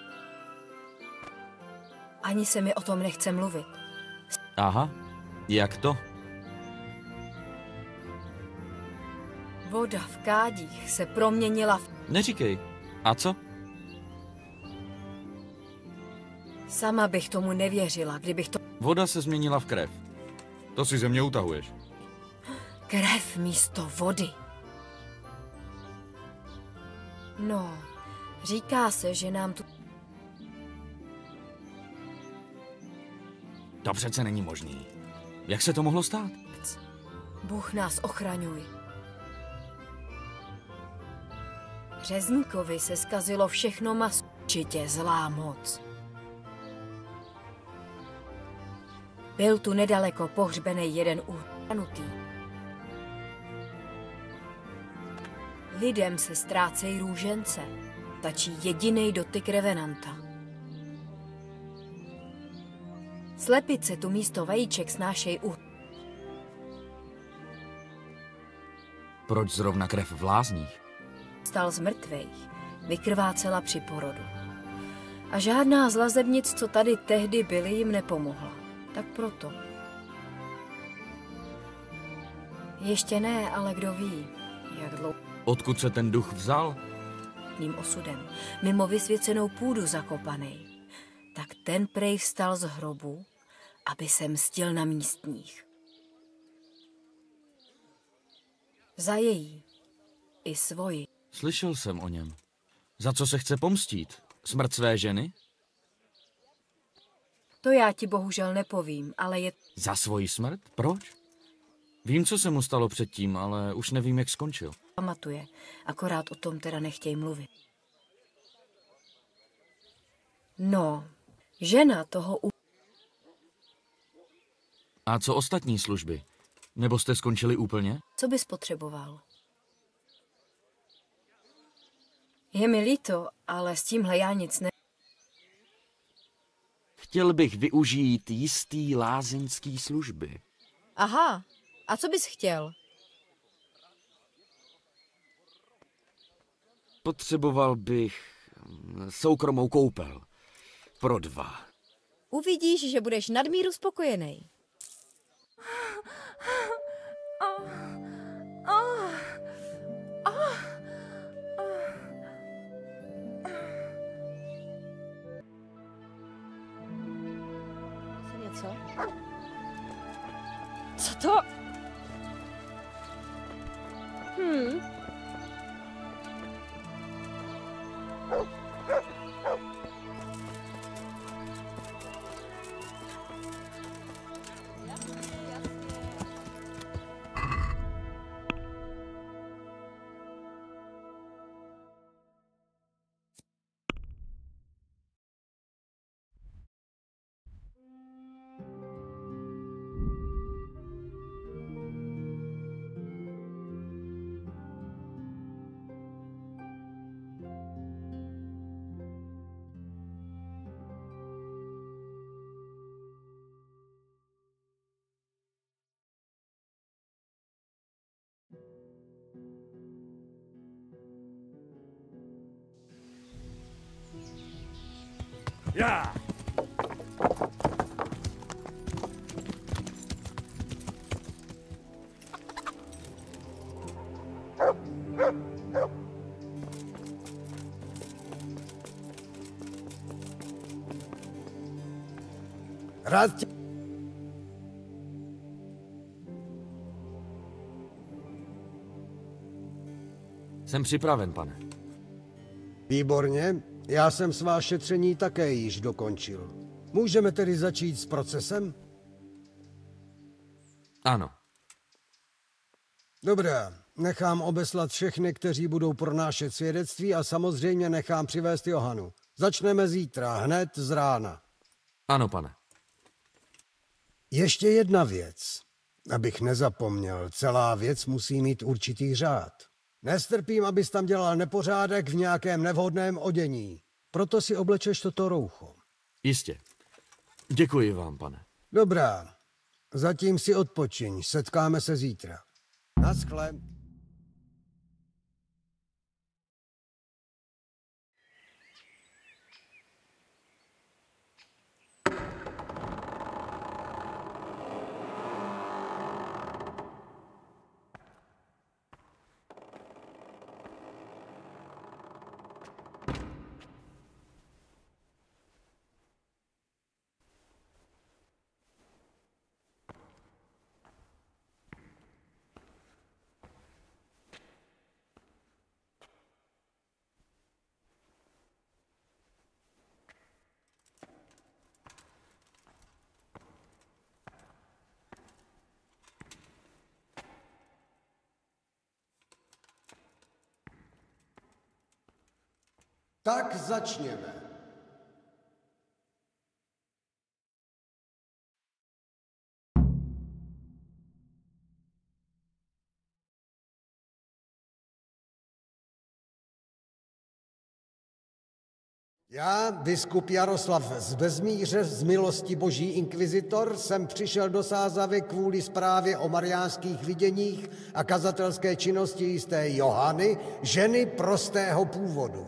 Ani se mi o tom nechce mluvit. Aha, jak to? Voda v kádích se proměnila v... Neříkej. A co? Sama bych tomu nevěřila, kdybych to... Voda se změnila v krev. To si ze mě utahuješ. Krev místo vody. No, říká se, že nám tu... To přece není možný. Jak se to mohlo stát? Bůh nás ochraňuj. Řezníkovi se zkazilo všechno maso. Určitě zlá moc. Byl tu nedaleko pohřbený jeden úranutý. Lidem se ztrácejí růžence. Stačí jedinej dotyk revenanta. Slepice tu místo vajíček snášej Proč zrovna krev v lázních? Stal z mrtvejch, vykrvácela při porodu. A žádná z lazebnic, co tady tehdy byly, jim nepomohla. Tak proto. Ještě ne, ale kdo ví, jak dlouho... Odkud se ten duch vzal? Tím osudem, mimo vysvěcenou půdu zakopanej. Tak ten prej vstal z hrobu, aby se mstil na místních. Za její i svoji. Slyšel jsem o něm. Za co se chce pomstít? Smrt své ženy? To já ti bohužel nepovím, ale je... Za svoji smrt? Proč? Vím, co se mu stalo předtím, ale už nevím, jak skončil. Pamatuje, akorát o tom teda nechtěj mluvit. No, žena toho A co ostatní služby? Nebo jste skončili úplně? Co bys potřeboval? Je mi líto, ale s tímhle já nic ne... Chtěl bych využít jistý lázeňský služby. Aha, a co bys chtěl? Potřeboval bych soukromou koupel. Pro 2. Uvidíš, že budeš nadmíru spokojený. Něco? Co to? Já! Rád tě... Jsem připraven, pane. Výborně, já jsem svá šetření také již dokončil. Můžeme tedy začít s procesem? Ano. Dobrá, nechám obeslat všechny, kteří budou pronášet svědectví a samozřejmě nechám přivést Johanu. Začneme zítra, hned z rána. Ano, pane. Ještě jedna věc. Abych nezapomněl, celá věc musí mít určitý řád. Nestrpím, abys tam dělal nepořádek v nějakém nevhodném odění. Proto si oblečeš toto roucho. Jistě. Děkuji vám, pane. Dobrá. Zatím si odpočiň. Setkáme se zítra. Naschle. Tak začněme. Já, biskup Jaroslav z Bezmíře, z milosti boží inkvizitor, jsem přišel do Sázavy kvůli zprávě o mariánských viděních a kazatelské činnosti jisté Johany, ženy prostého původu.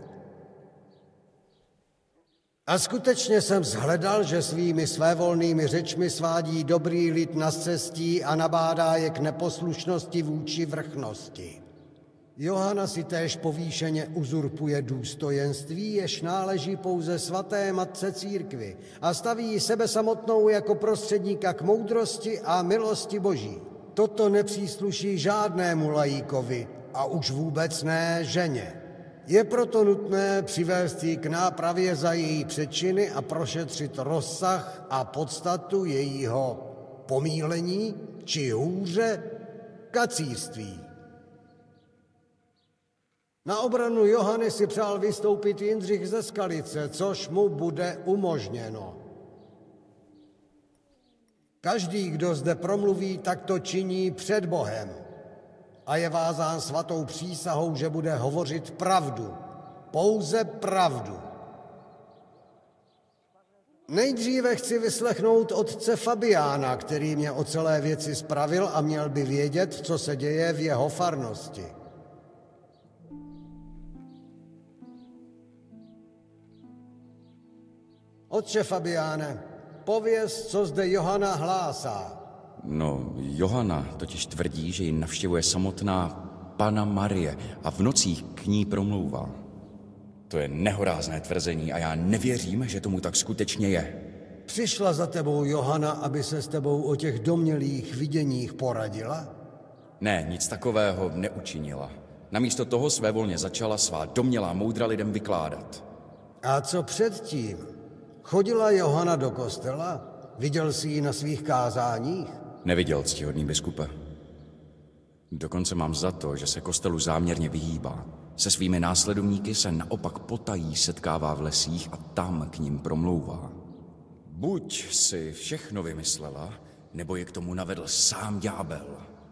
A skutečně jsem shledal, že svými svévolnými řečmi svádí dobrý lid na scestí a nabádá je k neposlušnosti vůči vrchnosti. Johana si též povýšeně uzurpuje důstojenství, jež náleží pouze svaté matce církvi a staví sebe samotnou jako prostředníka k moudrosti a milosti boží. Toto nepřísluší žádnému laíkovi a už vůbec ne ženě. Je proto nutné přivést ji k nápravě za její přečiny a prošetřit rozsah a podstatu jejího pomílení, či hůře kacírství. Na obranu Johany si přál vystoupit Jindřich ze Skalice, což mu bude umožněno. Každý, kdo zde promluví, tak to činí před Bohem a je vázán svatou přísahou, že bude hovořit pravdu, pouze pravdu. Nejdříve chci vyslechnout otce Fabiána, který mě o celé věci spravil a měl by vědět, co se děje v jeho farnosti. Otče Fabiáne, pověz, co zde Johana hlásá. No, Johana totiž tvrdí, že ji navštěvuje samotná Panna Marie a v nocích k ní promlouvá. To je nehorázné tvrzení a já nevěřím, že tomu tak skutečně je. Přišla za tebou Johana, aby se s tebou o těch domnělých viděních poradila? Ne, nic takového neučinila. Namísto toho svévolně začala svá domnělá moudra lidem vykládat. A co předtím? Chodila Johana do kostela? Viděl jsi ji na svých kázáních? Neviděl, ctihodný biskupe. Dokonce mám za to, že se kostelu záměrně vyhýbá. Se svými následovníky se naopak potají setkává v lesích a tam k ním promlouvá. Buď si všechno vymyslela, nebo je k tomu navedl sám ďábel.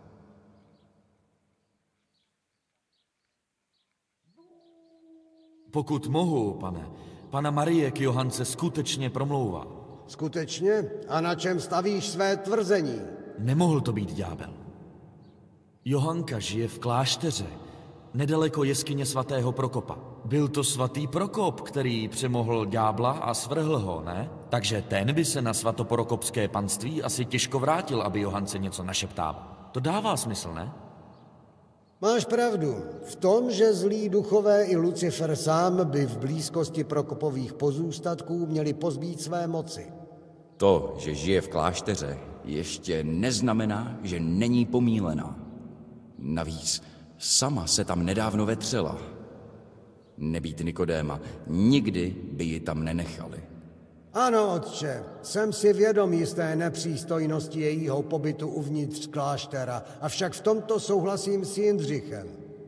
Pokud mohu, pane, Panna Marie k Johance skutečně promlouvá. Skutečně? A na čem stavíš své tvrzení? Nemohl to být ďábel. Johanka žije v klášteře, nedaleko jeskyně svatého Prokopa. Byl to svatý Prokop, který přemohl ďábla a svrhl ho, ne? Takže ten by se na svatoprokopské panství asi těžko vrátil, aby Johance něco našeptával. To dává smysl, ne? Máš pravdu v tom, že zlí duchové i Lucifer sám by v blízkosti Prokopových pozůstatků měli pozbít své moci. To, že žije v klášteře, ještě neznamená, že není pomílená. Navíc sama se tam nedávno vetřela. Nebýt Nikodéma, nikdy by ji tam nenechali. Ano, otče, jsem si vědom jisté nepřístojnosti jejího pobytu uvnitř kláštera, avšak v tomto souhlasím s Jindřichem.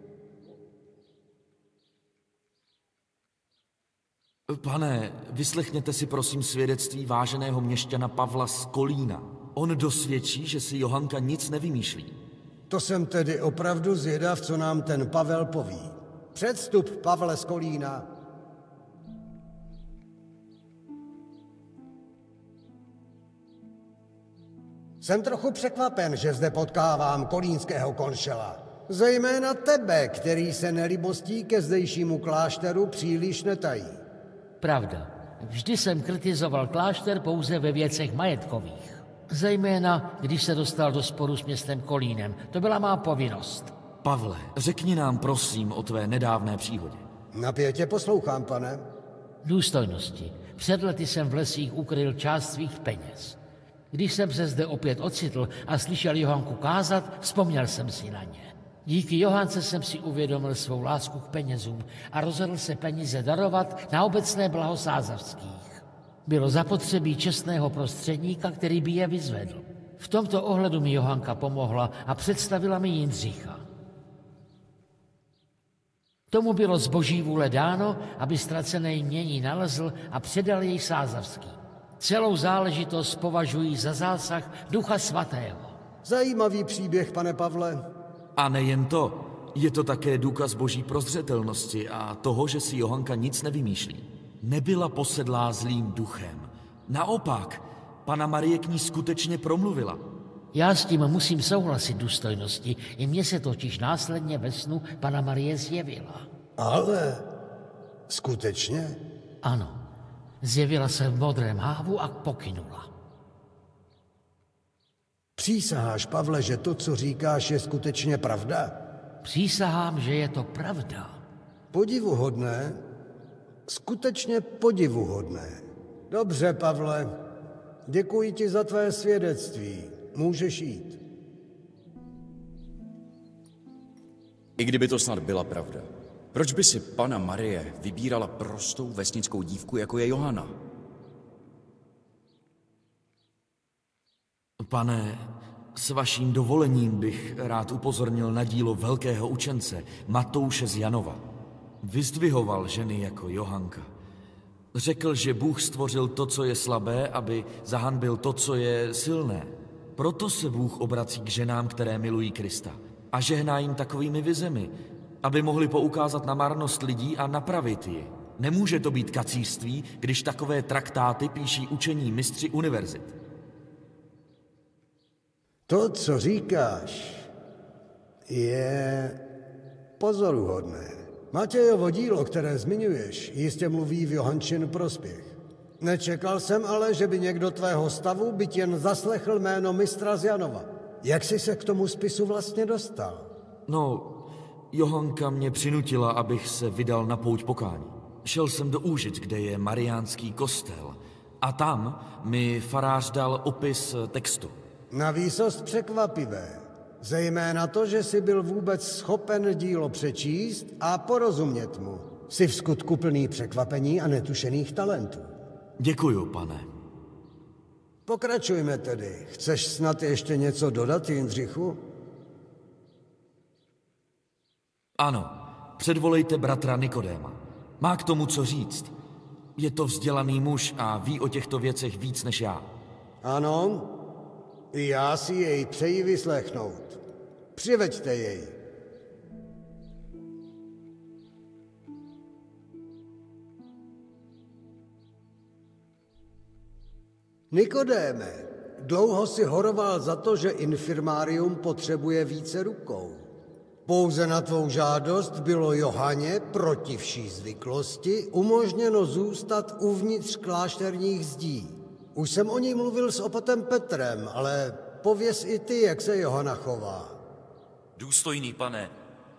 Pane, vyslechněte si prosím svědectví váženého měšťana Pavla z Kolína. On dosvědčí, že si Johanka nic nevymýšlí. To jsem tedy opravdu zvědav, co nám ten Pavel poví. Předstup, Pavle z Kolína. Jsem trochu překvapen, že zde potkávám kolínského konšela. Zejména tebe, který se nelibostí ke zdejšímu klášteru příliš netají. Pravda. Vždy jsem kritizoval klášter pouze ve věcech majetkových. Zejména, když se dostal do sporu s městem Kolínem. To byla má povinnost. Pavle, řekni nám prosím o tvé nedávné příhodě. Napětě poslouchám, pane. Důstojnosti. Před lety jsem v lesích ukryl část svých peněz. Když jsem se zde opět ocitl a slyšel Johanku kázat, vzpomněl jsem si na ně. Díky Johance jsem si uvědomil svou lásku k penězům a rozhodl se peníze darovat na obecné blaho sázavských. Bylo zapotřebí čestného prostředníka, který by je vyzvedl. V tomto ohledu mi Johanka pomohla a představila mi Jindřicha. Tomu bylo z boží vůle dáno, aby ztracené jmění nalezl a předal jej sázavský. Celou záležitost považuji za zásah Ducha Svatého. Zajímavý příběh, pane Pavle. A nejen to, je to také důkaz boží prozřetelnosti a toho, že si Johanka nic nevymýšlí. Nebyla posedlá zlým duchem. Naopak, Panna Marie k ní skutečně promluvila. Já s tím musím souhlasit, důstojnosti. I mně se totiž následně ve snu Panna Marie zjevila. Ale skutečně? Ano. Zjevila se v modrém hávu a pokynula. Přísaháš, Pavle, že to, co říkáš, je skutečně pravda? Přísahám, že je to pravda. Podivuhodné, skutečně podivuhodné. Dobře, Pavle, děkuji ti za tvé svědectví. Můžeš jít. I kdyby to snad byla pravda, proč by si Panna Marie vybírala prostou vesnickou dívku, jako je Johana? Pane, s vaším dovolením bych rád upozornil na dílo velkého učence Matouše z Janova. Vyzdvihoval ženy jako Johanka. Řekl, že Bůh stvořil to, co je slabé, aby zahanbil to, co je silné. Proto se Bůh obrací k ženám, které milují Krista. A žehná jim takovými vizemi, aby mohli poukázat na marnost lidí a napravit ji. Nemůže to být kacířství, když takové traktáty píší učení mistři univerzit. To, co říkáš, je pozoruhodné. Matějovo dílo, které zmiňuješ, jistě mluví v Johančin prospěch. Nečekal jsem ale, že by někdo tvého stavu byť jen zaslechl jméno mistra z Janova. Jak jsi se k tomu spisu vlastně dostal? No, Johanka mě přinutila, abych se vydal na pouť pokání. Šel jsem do Úžic, kde je mariánský kostel. A tam mi farář dal opis textu. Na výsost překvapivé. Zejména to, že jsi byl vůbec schopen dílo přečíst a porozumět mu. Jsi v skutku plný překvapení a netušených talentů. Děkuju, pane. Pokračujme tedy. Chceš snad ještě něco dodat, Jindřichu? Ano, předvolejte bratra Nikodéma. Má k tomu co říct. Je to vzdělaný muž a ví o těchto věcech víc než já. Ano, i já si jej přeji vyslechnout. Přiveďte jej. Nikodéme, dlouho si horoval za to, že infirmárium potřebuje více rukou. Pouze na tvou žádost bylo Johaně proti vší zvyklosti umožněno zůstat uvnitř klášterních zdí. Už jsem o ní mluvil s opatem Petrem, ale pověz i ty, jak se Johana chová. Důstojný pane,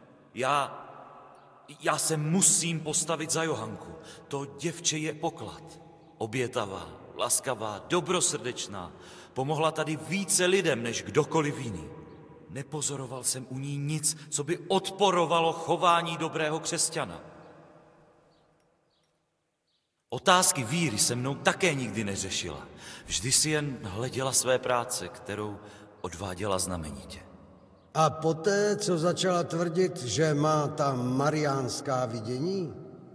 já se musím postavit za Johanku. To děvče je poklad. Obětavá, laskavá, dobrosrdečná. Pomohla tady více lidem, než kdokoliv jiný. Nepozoroval jsem u ní nic, co by odporovalo chování dobrého křesťana. Otázky víry se mnou také nikdy neřešila. Vždy si jen hleděla své práce, kterou odváděla znamenitě. A poté, co začala tvrdit, že má ta mariánská vidění?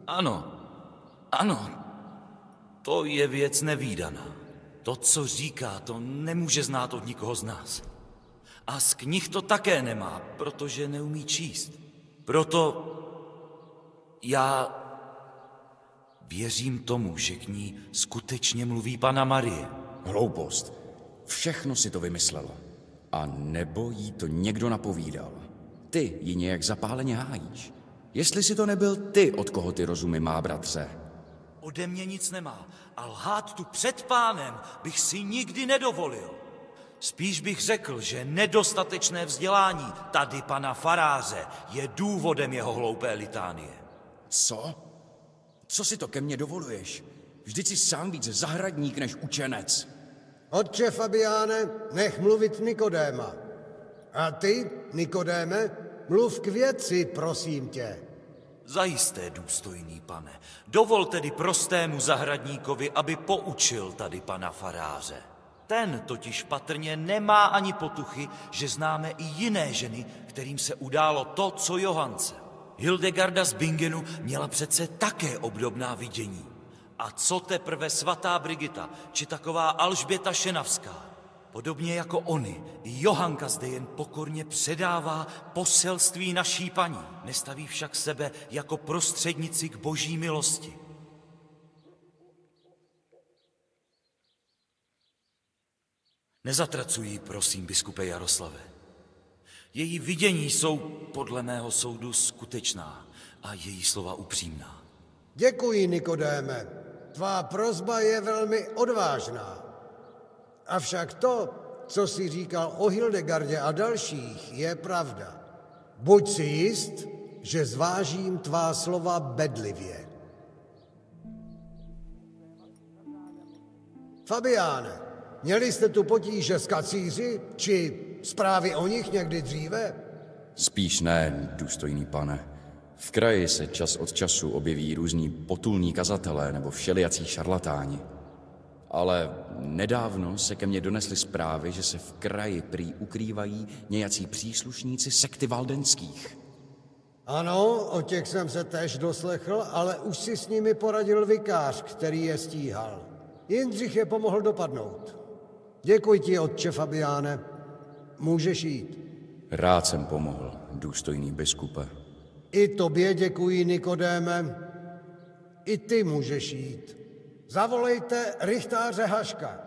Ano, to je věc nevídaná. To, co říká, to nemůže znát od nikoho z nás. A z knih to také nemá, protože neumí číst. Proto já věřím tomu, že k ní skutečně mluví Panna Marie. Hloupost. Všechno si to vymyslela. A nebo jí to někdo napovídal. Ty ji nějak zapáleně hájíš. Jestli si to nebyl ty, od koho ty rozumy má, bratře. Ode mě nic nemá a lhát tu před Pánem bych si nikdy nedovolil. Spíš bych řekl, že nedostatečné vzdělání tady pana faráře je důvodem jeho hloupé litánie. Co? Co si to ke mně dovoluješ? Vždyť jsi sám víc zahradník než učenec. Otče Fabiáne, nech mluvit Nikodéma. A ty, Nikodéme, mluv k věci, prosím tě. Zajisté, důstojný pane. Dovol tedy prostému zahradníkovi, aby poučil tady pana faráře. Ten totiž patrně nemá ani potuchy, že známe i jiné ženy, kterým se událo to, co Johance. Hildegarda z Bingenu měla přece také obdobná vidění. A co teprve svatá Brigita, či taková Alžběta Šenavská. Podobně jako oni, Johanka zde jen pokorně předává poselství naší paní. Nestaví však sebe jako prostřednici k boží milosti. Nezatracuj, prosím, biskupe Jaroslave. Její vidění jsou podle mého soudu skutečná a její slova upřímná. Děkuji, Nikodéme. Tvá prosba je velmi odvážná. Avšak to, co jsi říkal o Hildegardě a dalších, je pravda. Buď si jist, že zvážím tvá slova bedlivě. Fabiáne, měli jste tu potíže s kacíři, či zprávy o nich někdy dříve? Spíš ne, důstojný pane. V kraji se čas od času objeví různí potulní kazatelé nebo všelijací šarlatáni. Ale nedávno se ke mně donesly zprávy, že se v kraji prý ukrývají nějací příslušníci sekty valdenských. Ano, o těch jsem se též doslechl, ale už si s nimi poradil vikář, který je stíhal. Jindřich je pomohl dopadnout. Děkuji ti, otče Fabiáne. Můžeš jít. Rád jsem pomohl, důstojný biskupe. I tobě děkuji, Nikodéme. I ty můžeš jít. Zavolejte rychtáře Haška.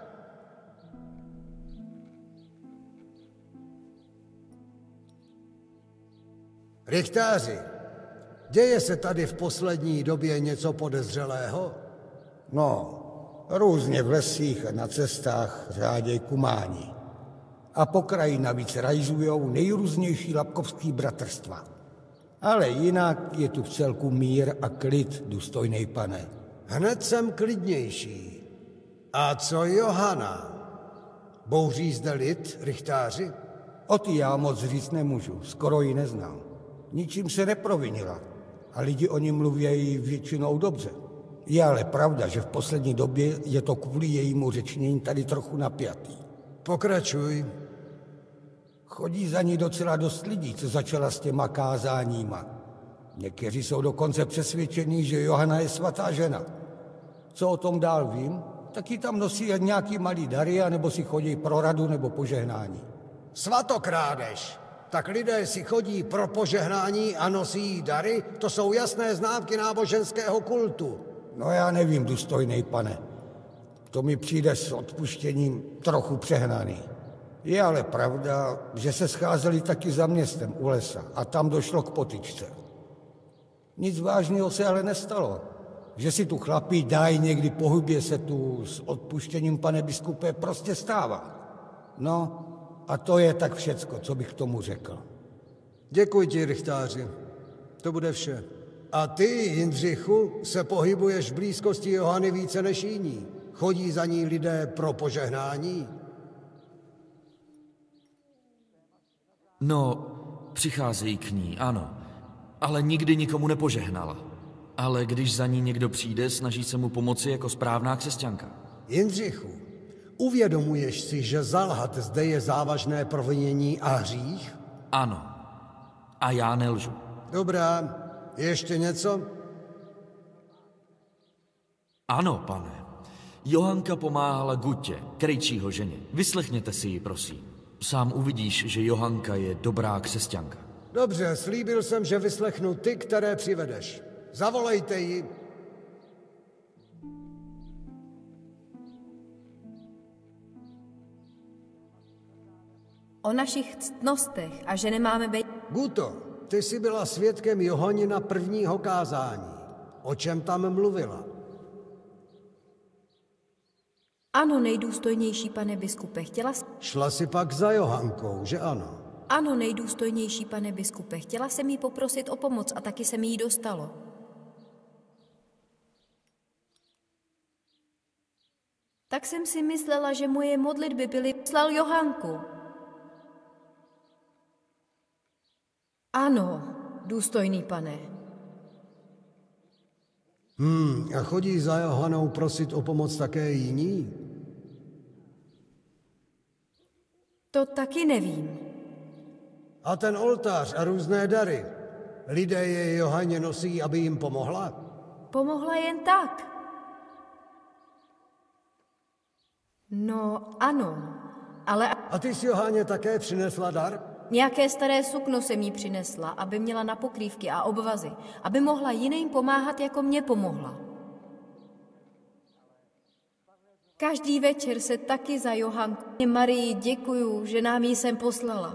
Rychtáři, děje se tady v poslední době něco podezřelého? No, různě v lesích a na cestách řáděj kumáni. A po kraji navíc rajzujou nejrůznější lapkovský bratrstva. Ale jinak je tu vcelku mír a klid, důstojnej pane. Hned jsem klidnější. A co Johana? Bouří zde lid, rychtáři? O ty já moc říct nemůžu, skoro ji neznám. Ničím se neprovinila a lidi o ní mluví většinou dobře. Je ale pravda, že v poslední době je to kvůli jejímu řečnění tady trochu napjatý. Pokračuj. Chodí za ní docela dost lidí, co začala s těma kázáníma. Někteří jsou dokonce přesvědčení, že Johana je svatá žena. Co o tom dál vím, tak ji tam nosí jen nějaký malý dary, nebo si chodí pro radu nebo požehnání. Svatokrádež! Tak lidé si chodí pro požehnání a nosí dary? To jsou jasné známky náboženského kultu. No já nevím, důstojnej pane. To mi přijde s odpuštěním trochu přehnaný. Je ale pravda, že se scházeli taky za městem u lesa a tam došlo k potyčce. Nic vážného se ale nestalo. Že si tu chlapí dají někdy po hubě, se tu s odpuštěním, pane biskupe, prostě stává. No a to je tak všecko, co bych k tomu řekl. Děkuji ti, rychtáři. To bude vše. A ty, Jindřichu, se pohybuješ v blízkosti Johany více než jiní. Chodí za ní lidé pro požehnání? No, přicházejí k ní, ano. Ale nikdy nikomu nepožehnala. Ale když za ní někdo přijde, snaží se mu pomoci jako správná křesťanka. Jindřichu, uvědomuješ si, že zalhat zde je závažné provinění a hřích? Ano. A já nelžu. Dobrá. Ještě něco? Ano, pane. Johanka pomáhala Gutě, krejčího ženě. Vyslechněte si ji, prosím. Sám uvidíš, že Johanka je dobrá křesťanka. Dobře, slíbil jsem, že vyslechnu ty, které přivedeš. Zavolejte ji. O našich ctnostech a že nemáme být... Guto, ty jsi byla svědkem Johannina prvního kázání. O čem tam mluvila? Ano, nejdůstojnější pane biskupe, chtěla... Šla si pak za Johankou, že ano? Ano, nejdůstojnější pane biskupe, chtěla jsem jí poprosit o pomoc a taky se mi jí dostalo. Tak jsem si myslela, že moje modlitby byly... Poslal Johanku. Ano, důstojný pane. A chodí za Johanou prosit o pomoc také jiní? To taky nevím. A ten oltář a různé dary? Lidé je Johaně nosí, aby jim pomohla? Pomohla jen tak. No, ano, ale... A ty jsi Johaně také přinesla dar? Nějaké staré sukno jsem jí přinesla, aby měla na pokrývky a obvazy, aby mohla jiným pomáhat, jako mě pomohla. Každý večer se taky za Johanku. Marii děkuju, že nám ji sem poslala.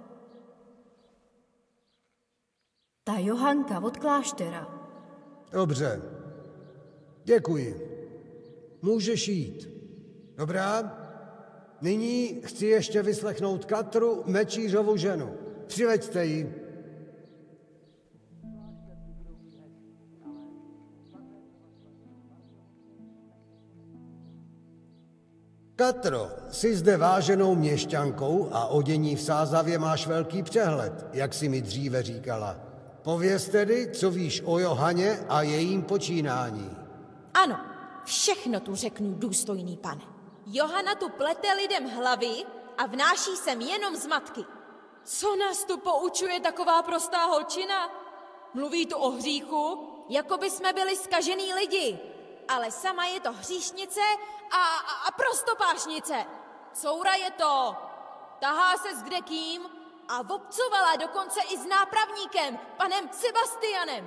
Ta Johanka od kláštera. Dobře. Děkuji. Můžeš jít. Dobrá? Nyní chci ještě vyslechnout Katru, Mečířovu ženu. Přiveďte ji. Katro, jsi zde váženou měšťankou a o dění v Sázavě máš velký přehled, jak jsi mi dříve říkala. Pověz tedy, co víš o Johaně a jejím počínání. Ano, všechno tu řeknu, důstojný pane. Johana tu plete lidem hlavy a vnáší sem jenom zmatky. Co nás tu poučuje taková prostá holčina? Mluví tu o hříchu, jako by jsme byli zkažený lidi. Ale sama je to hříšnice a prostopášnice. Coura je to. Tahá se s kdekým a obcovala dokonce i s nápravníkem, panem Sebastianem.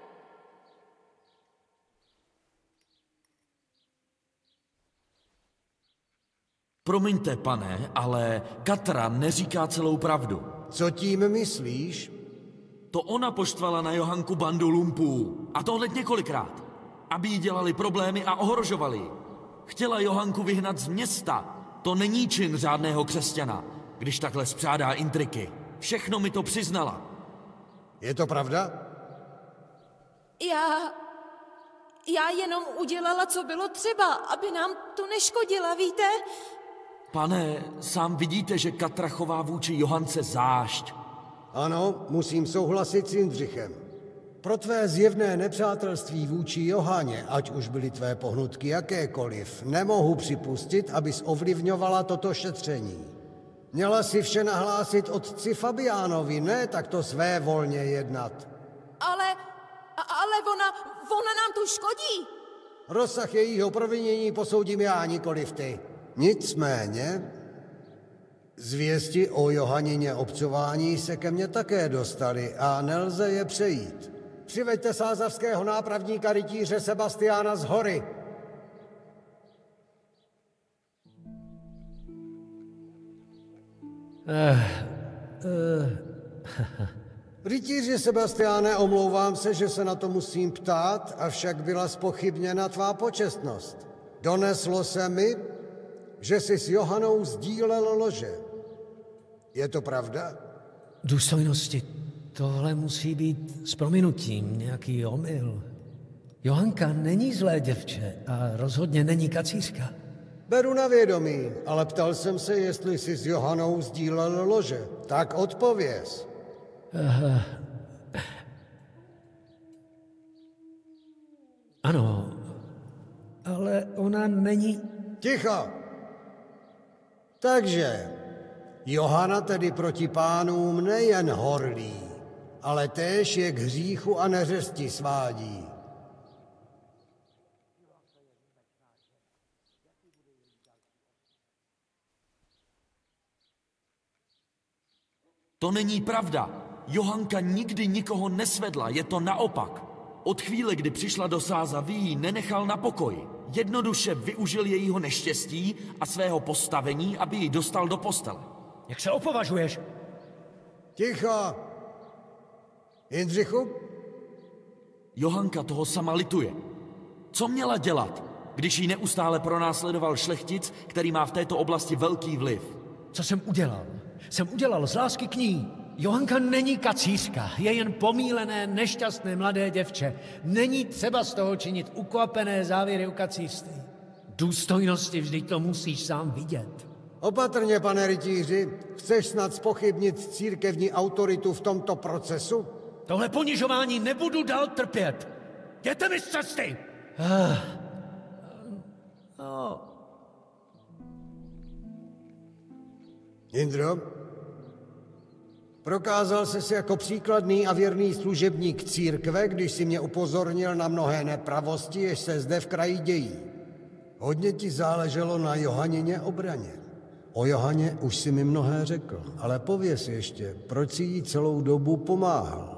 Promiňte, pane, ale Katra neříká celou pravdu. Co tím myslíš? To ona poštvala na Johanku bandu lumpů. A to hned několikrát. Aby jí dělali problémy a ohrožovali. Chtěla Johanku vyhnat z města. To není čin řádného křesťana, když takhle spřádá intriky. Všechno mi to přiznala. Je to pravda? Já jenom udělala, co bylo třeba, aby nám tu neškodila, víte? Pane, sám vidíte, že Katra chová vůči Johance zášť. Ano, musím souhlasit s Jindřichem. Pro tvé zjevné nepřátelství vůči Johaně, ať už byly tvé pohnutky jakékoliv, nemohu připustit, abys ovlivňovala toto šetření. Měla si vše nahlásit otci Fabiánovi, ne takto svévolně jednat. Ale ona nám tu škodí. Rozsah jejího provinění posoudím já, nikoliv ty. Nicméně, zvěsti o Johanině obcování se ke mně také dostaly a nelze je přejít. Přiveďte sázavského nápravníka rytíře Sebastiána z hory. Rytíři Sebastiáne, omlouvám se, že se na to musím ptát, avšak byla zpochybněna tvá počestnost. Doneslo se mi, že jsi s Johanou sdílel lože. Je to pravda? Důstojnosti, tohle musí být s prominutím nějaký omyl. Johanka není zlé děvče a rozhodně není kacířka. Beru na vědomí, ale ptal jsem se, jestli jsi s Johanou sdílel lože. Tak odpověz. Ano, ale ona není... Ticho! Takže Johana tedy proti pánům nejen horlí, ale též je k hříchu a neřesti svádí. To není pravda. Johanka nikdy nikoho nesvedla, je to naopak. Od chvíle, kdy přišla do Sáza, ji nenechal na pokoji. Jednoduše využil jejího neštěstí a svého postavení, aby ji dostal do postele. Jak se opovažuješ? Ticho! Jindřichu? Johanka toho sama lituje. Co měla dělat, když ji neustále pronásledoval šlechtic, který má v této oblasti velký vliv? Co jsem udělal? Jsem udělal z lásky k ní. Johanka není kacířka, je jen pomílené, nešťastné mladé děvče. Není třeba z toho činit ukvapené závěry u kacířství. Důstojnosti vždyť to musíš sám vidět. Opatrně, pane rytíři, chceš snad zpochybnit církevní autoritu v tomto procesu? Tohle ponižování nebudu dál trpět. Jděte mi z cesty! Jindro, prokázal jsi jako příkladný a věrný služebník církve, když si mě upozornil na mnohé nepravosti, jež se zde v kraji dějí. Hodně ti záleželo na Johanině obraně. O Johaně už si mi mnohé řekl, ale pověz ještě, proč si jí celou dobu pomáhal.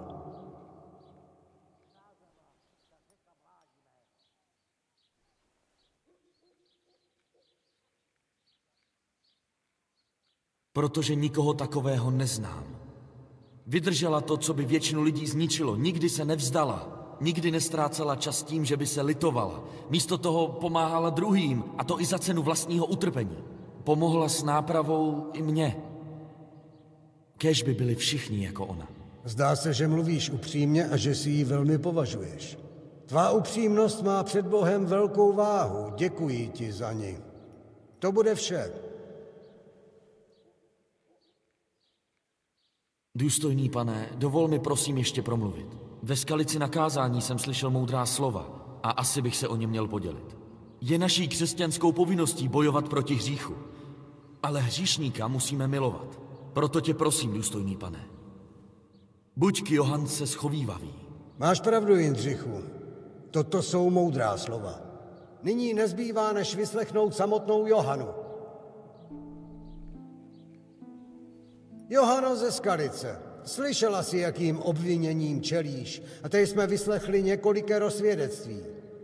Protože nikoho takového neznám. Vydržela to, co by většinu lidí zničilo. Nikdy se nevzdala. Nikdy nestrácela čas tím, že by se litovala. Místo toho pomáhala druhým, a to i za cenu vlastního utrpení. Pomohla s nápravou i mně. Kéž by byli všichni jako ona. Zdá se, že mluvíš upřímně a že si ji velmi považuješ. Tvá upřímnost má před Bohem velkou váhu. Děkuji ti za ní. To bude vše. Důstojný pane, dovol mi prosím ještě promluvit. Ve skalici na kázání jsem slyšel moudrá slova a asi bych se o ně měl podělit. Je naší křesťanskou povinností bojovat proti hříchu, ale hříšníka musíme milovat. Proto tě prosím, důstojný pane, buď k Johance schovívavý. Máš pravdu, Jindřichu. Toto jsou moudrá slova. Nyní nezbývá, než vyslechnout samotnou Johanu. Johano ze Skalice, slyšela jsi, jakým obviněním čelíš, a teď jsme vyslechli několikero svědectví.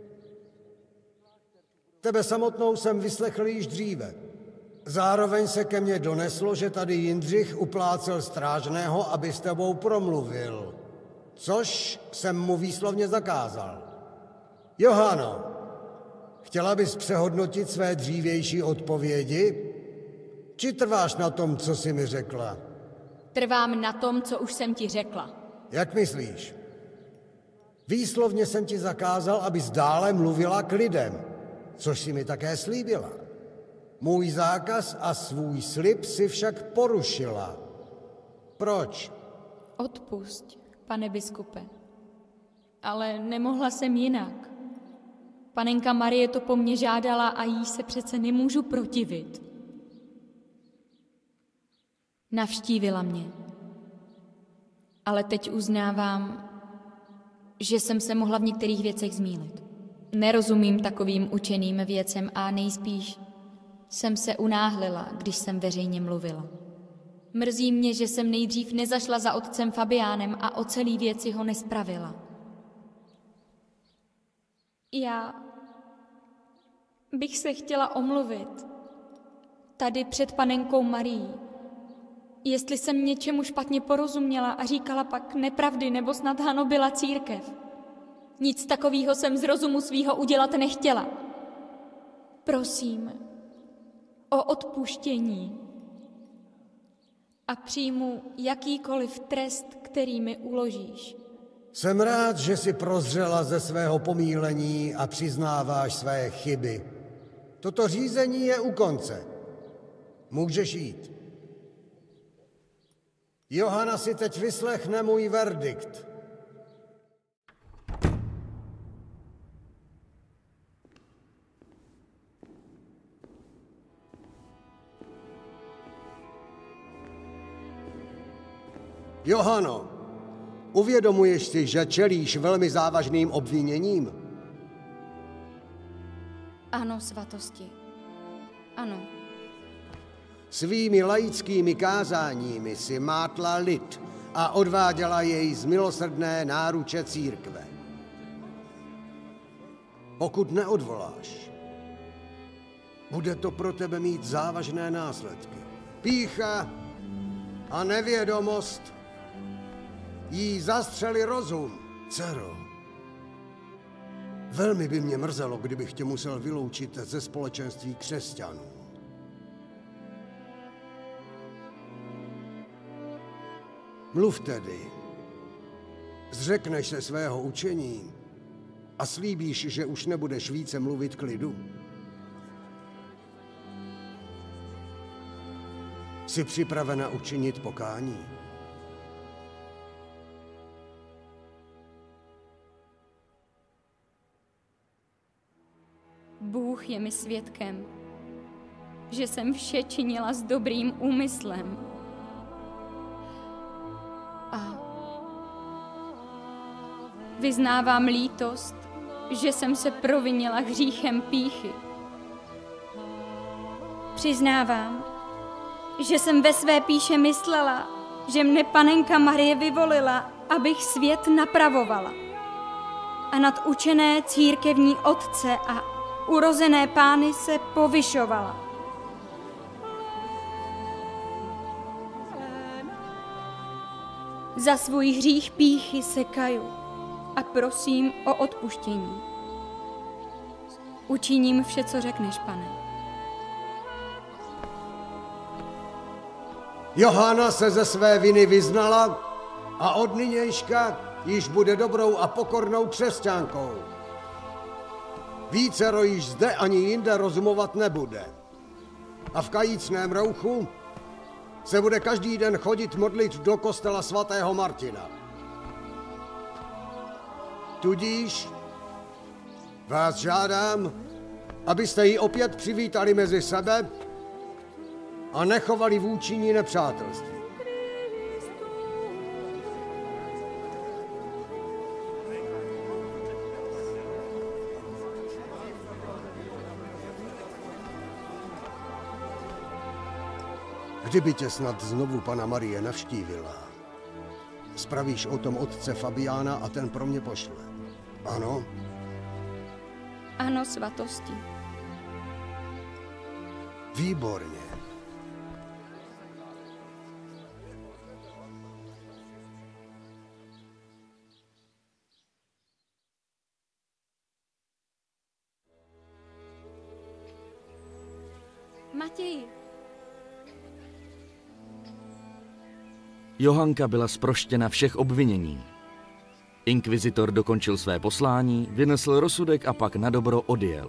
Tebe samotnou jsem vyslechl již dříve. Zároveň se ke mně doneslo, že tady Jindřich uplácel strážného, aby s tebou promluvil, což jsem mu výslovně zakázal. Johano, chtěla bys přehodnotit své dřívější odpovědi? Či trváš na tom, co jsi mi řekla? Trvám na tom, co už jsem ti řekla. Jak myslíš? Výslovně jsem ti zakázal, abys dále mluvila k lidem, což si mi také slíbila. Můj zákaz a svůj slib si však porušila. Proč? Odpusť, pane biskupe. Ale nemohla jsem jinak. Panenka Marie to po mně žádala a jí se přece nemůžu protivit. Navštívila mě. Ale teď uznávám, že jsem se mohla v některých věcech zmýlit. Nerozumím takovým učeným věcem a nejspíš jsem se unáhlila, když jsem veřejně mluvila. Mrzí mě, že jsem nejdřív nezašla za otcem Fabiánem a o celý věci ho nespravila. Já bych se chtěla omluvit tady před panenkou Marií jestli jsem něčemu špatně porozuměla a říkala pak nepravdy, nebo snad hanobila církev. Nic takového jsem z rozumu svýho udělat nechtěla. Prosím o odpuštění a přijmu jakýkoliv trest, který mi uložíš. Jsem rád, že jsi prozřela ze svého pomílení a přiznáváš své chyby. Toto řízení je u konce. Můžeš jít. Johana si teď vyslechne můj verdikt. Johano, uvědomuješ si, že čelíš velmi závažným obviněním? Ano, svatosti. Ano. Svými laickými kázáními si mátla lid a odváděla jej z milosrdné náruče církve. Pokud neodvoláš, bude to pro tebe mít závažné následky. Pýcha a nevědomost jí zastřeli rozum. Dcero, velmi by mě mrzelo, kdybych tě musel vyloučit ze společenství křesťanů. Mluv tedy. Zřekneš se svého učení a slíbíš, že už nebudeš více mluvit k lidu. Jsi připravena učinit pokání? Bůh je mi svědkem, že jsem vše činila s dobrým úmyslem. A vyznávám lítost, že jsem se provinila hříchem pýchy. Přiznávám, že jsem ve své pýše myslela, že mne panenka Marie vyvolila, abych svět napravovala. A nad učené církevní otce a urozené pány se povyšovala. Za svůj hřích pýchy se kaju a prosím o odpuštění. Učiním vše, co řekneš, pane. Johana se ze své viny vyznala a od nynějška již bude dobrou a pokornou křesťankou. Vícero již zde ani jinde rozumovat nebude. A v kajícném rouchu se bude každý den chodit modlit do kostela svatého Martina. Tudíž vás žádám, abyste ji opět přivítali mezi sebe a nechovali vůči ní nepřátelství. Kdyby tě snad znovu Panna Marie navštívila, spravíš o tom otce Fabiána a ten pro mě pošle. Ano? Ano, svatosti. Výborně. Matěji. Johanka byla zproštěna všech obvinění. Inkvizitor dokončil své poslání, vynesl rozsudek a pak nadobro odjel.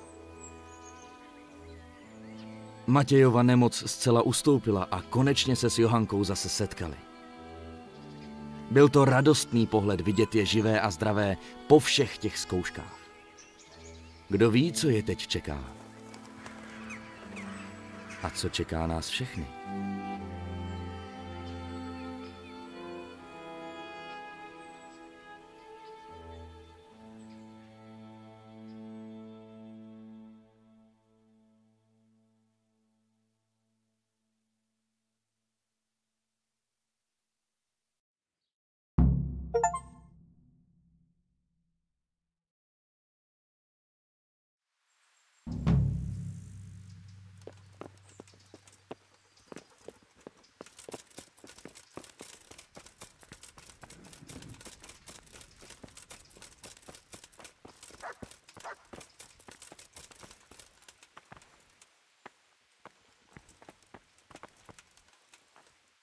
Matějova nemoc zcela ustoupila a konečně se s Johankou zase setkali. Byl to radostný pohled vidět je živé a zdravé po všech těch zkouškách. Kdo ví, co je teď čeká? A co čeká nás všechny?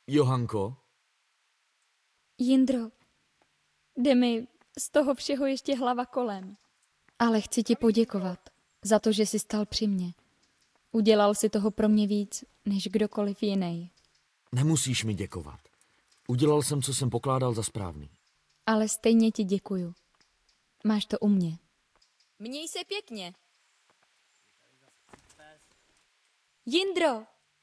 Johanko? Jindro, jde mi z toho všeho ještě hlava kolem. Ale chci ti poděkovat za to, že jsi stál při mně. Udělal si toho pro mě víc, než kdokoliv jiný. Nemusíš mi děkovat. Udělal jsem, co jsem pokládal za správný. Ale stejně ti děkuju. Máš to u mě. Měj se pěkně. Jindro!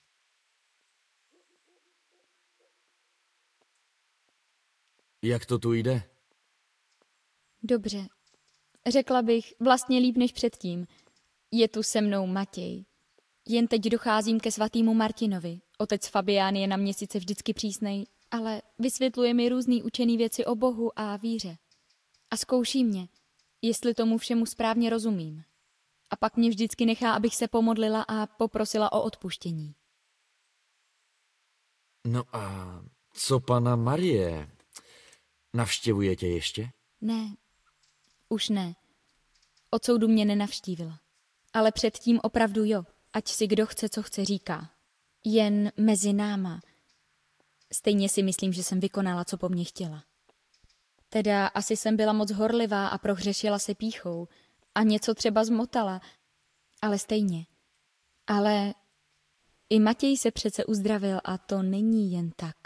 Jak to tu jde? Dobře. Řekla bych vlastně líp než předtím. Je tu se mnou Matěj. Jen teď docházím ke svatýmu Martinovi. Otec Fabián je na mě sice vždycky přísnej, ale vysvětluje mi různý učený věci o Bohu a víře. A zkouší mě, jestli tomu všemu správně rozumím. A pak mě vždycky nechá, abych se pomodlila a poprosila o odpuštění. No a co Panna Marie? Navštěvuje tě ještě? Ne, už ne. Od soudu mě nenavštívila. Ale předtím opravdu jo, ať si kdo chce, co chce, říká. Jen mezi náma. Stejně si myslím, že jsem vykonala, co po mně chtěla. Teda asi jsem byla moc horlivá a prohřešila se pýchou a něco třeba zmotala, ale stejně. Ale i Matěj se přece uzdravil a to není jen tak.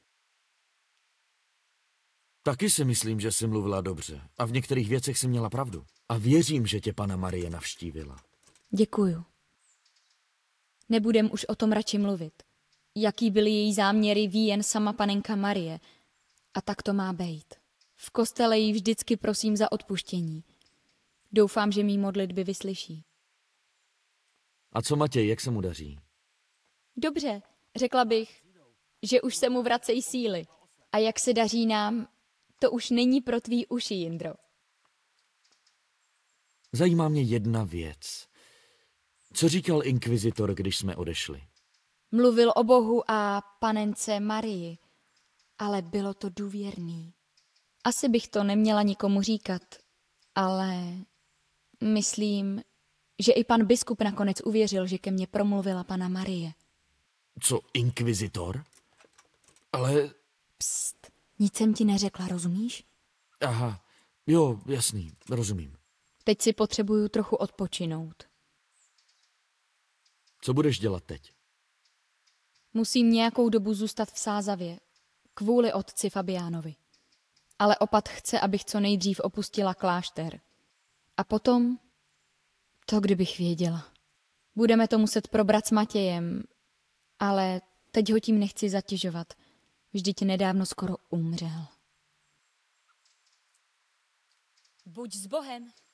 Taky si myslím, že jsi mluvila dobře a v některých věcech jsi měla pravdu. A věřím, že tě Panna Marie navštívila. Děkuju. Nebudem už o tom radši mluvit. Jaký byly její záměry, ví jen sama panenka Marie. A tak to má být. V kostele jí vždycky prosím za odpuštění. Doufám, že mý modlitby vyslyší. A co Matěj, jak se mu daří? Dobře, řekla bych, že už se mu vracejí síly. A jak se daří nám, to už není pro tvý uši, Jindro. Zajímá mě jedna věc. Co říkal inkvizitor, když jsme odešli? Mluvil o Bohu a panence Marii, ale bylo to důvěrný. Asi bych to neměla nikomu říkat, ale myslím, že i pan biskup nakonec uvěřil, že ke mně promluvila Panna Marie. Co, inkvizitor? Ale... Psst, nic jsem ti neřekla, rozumíš? Aha, jo, jasný, rozumím. Teď si potřebuju trochu odpočinout. Co budeš dělat teď? Musím nějakou dobu zůstat v Sázavě, kvůli otci Fabiánovi. Ale opat chce, abych co nejdřív opustila klášter. A potom, to kdybych věděla. Budeme to muset probrat s Matějem, ale teď ho tím nechci zatěžovat. Vždyť nedávno skoro umřel. Buď s Bohem.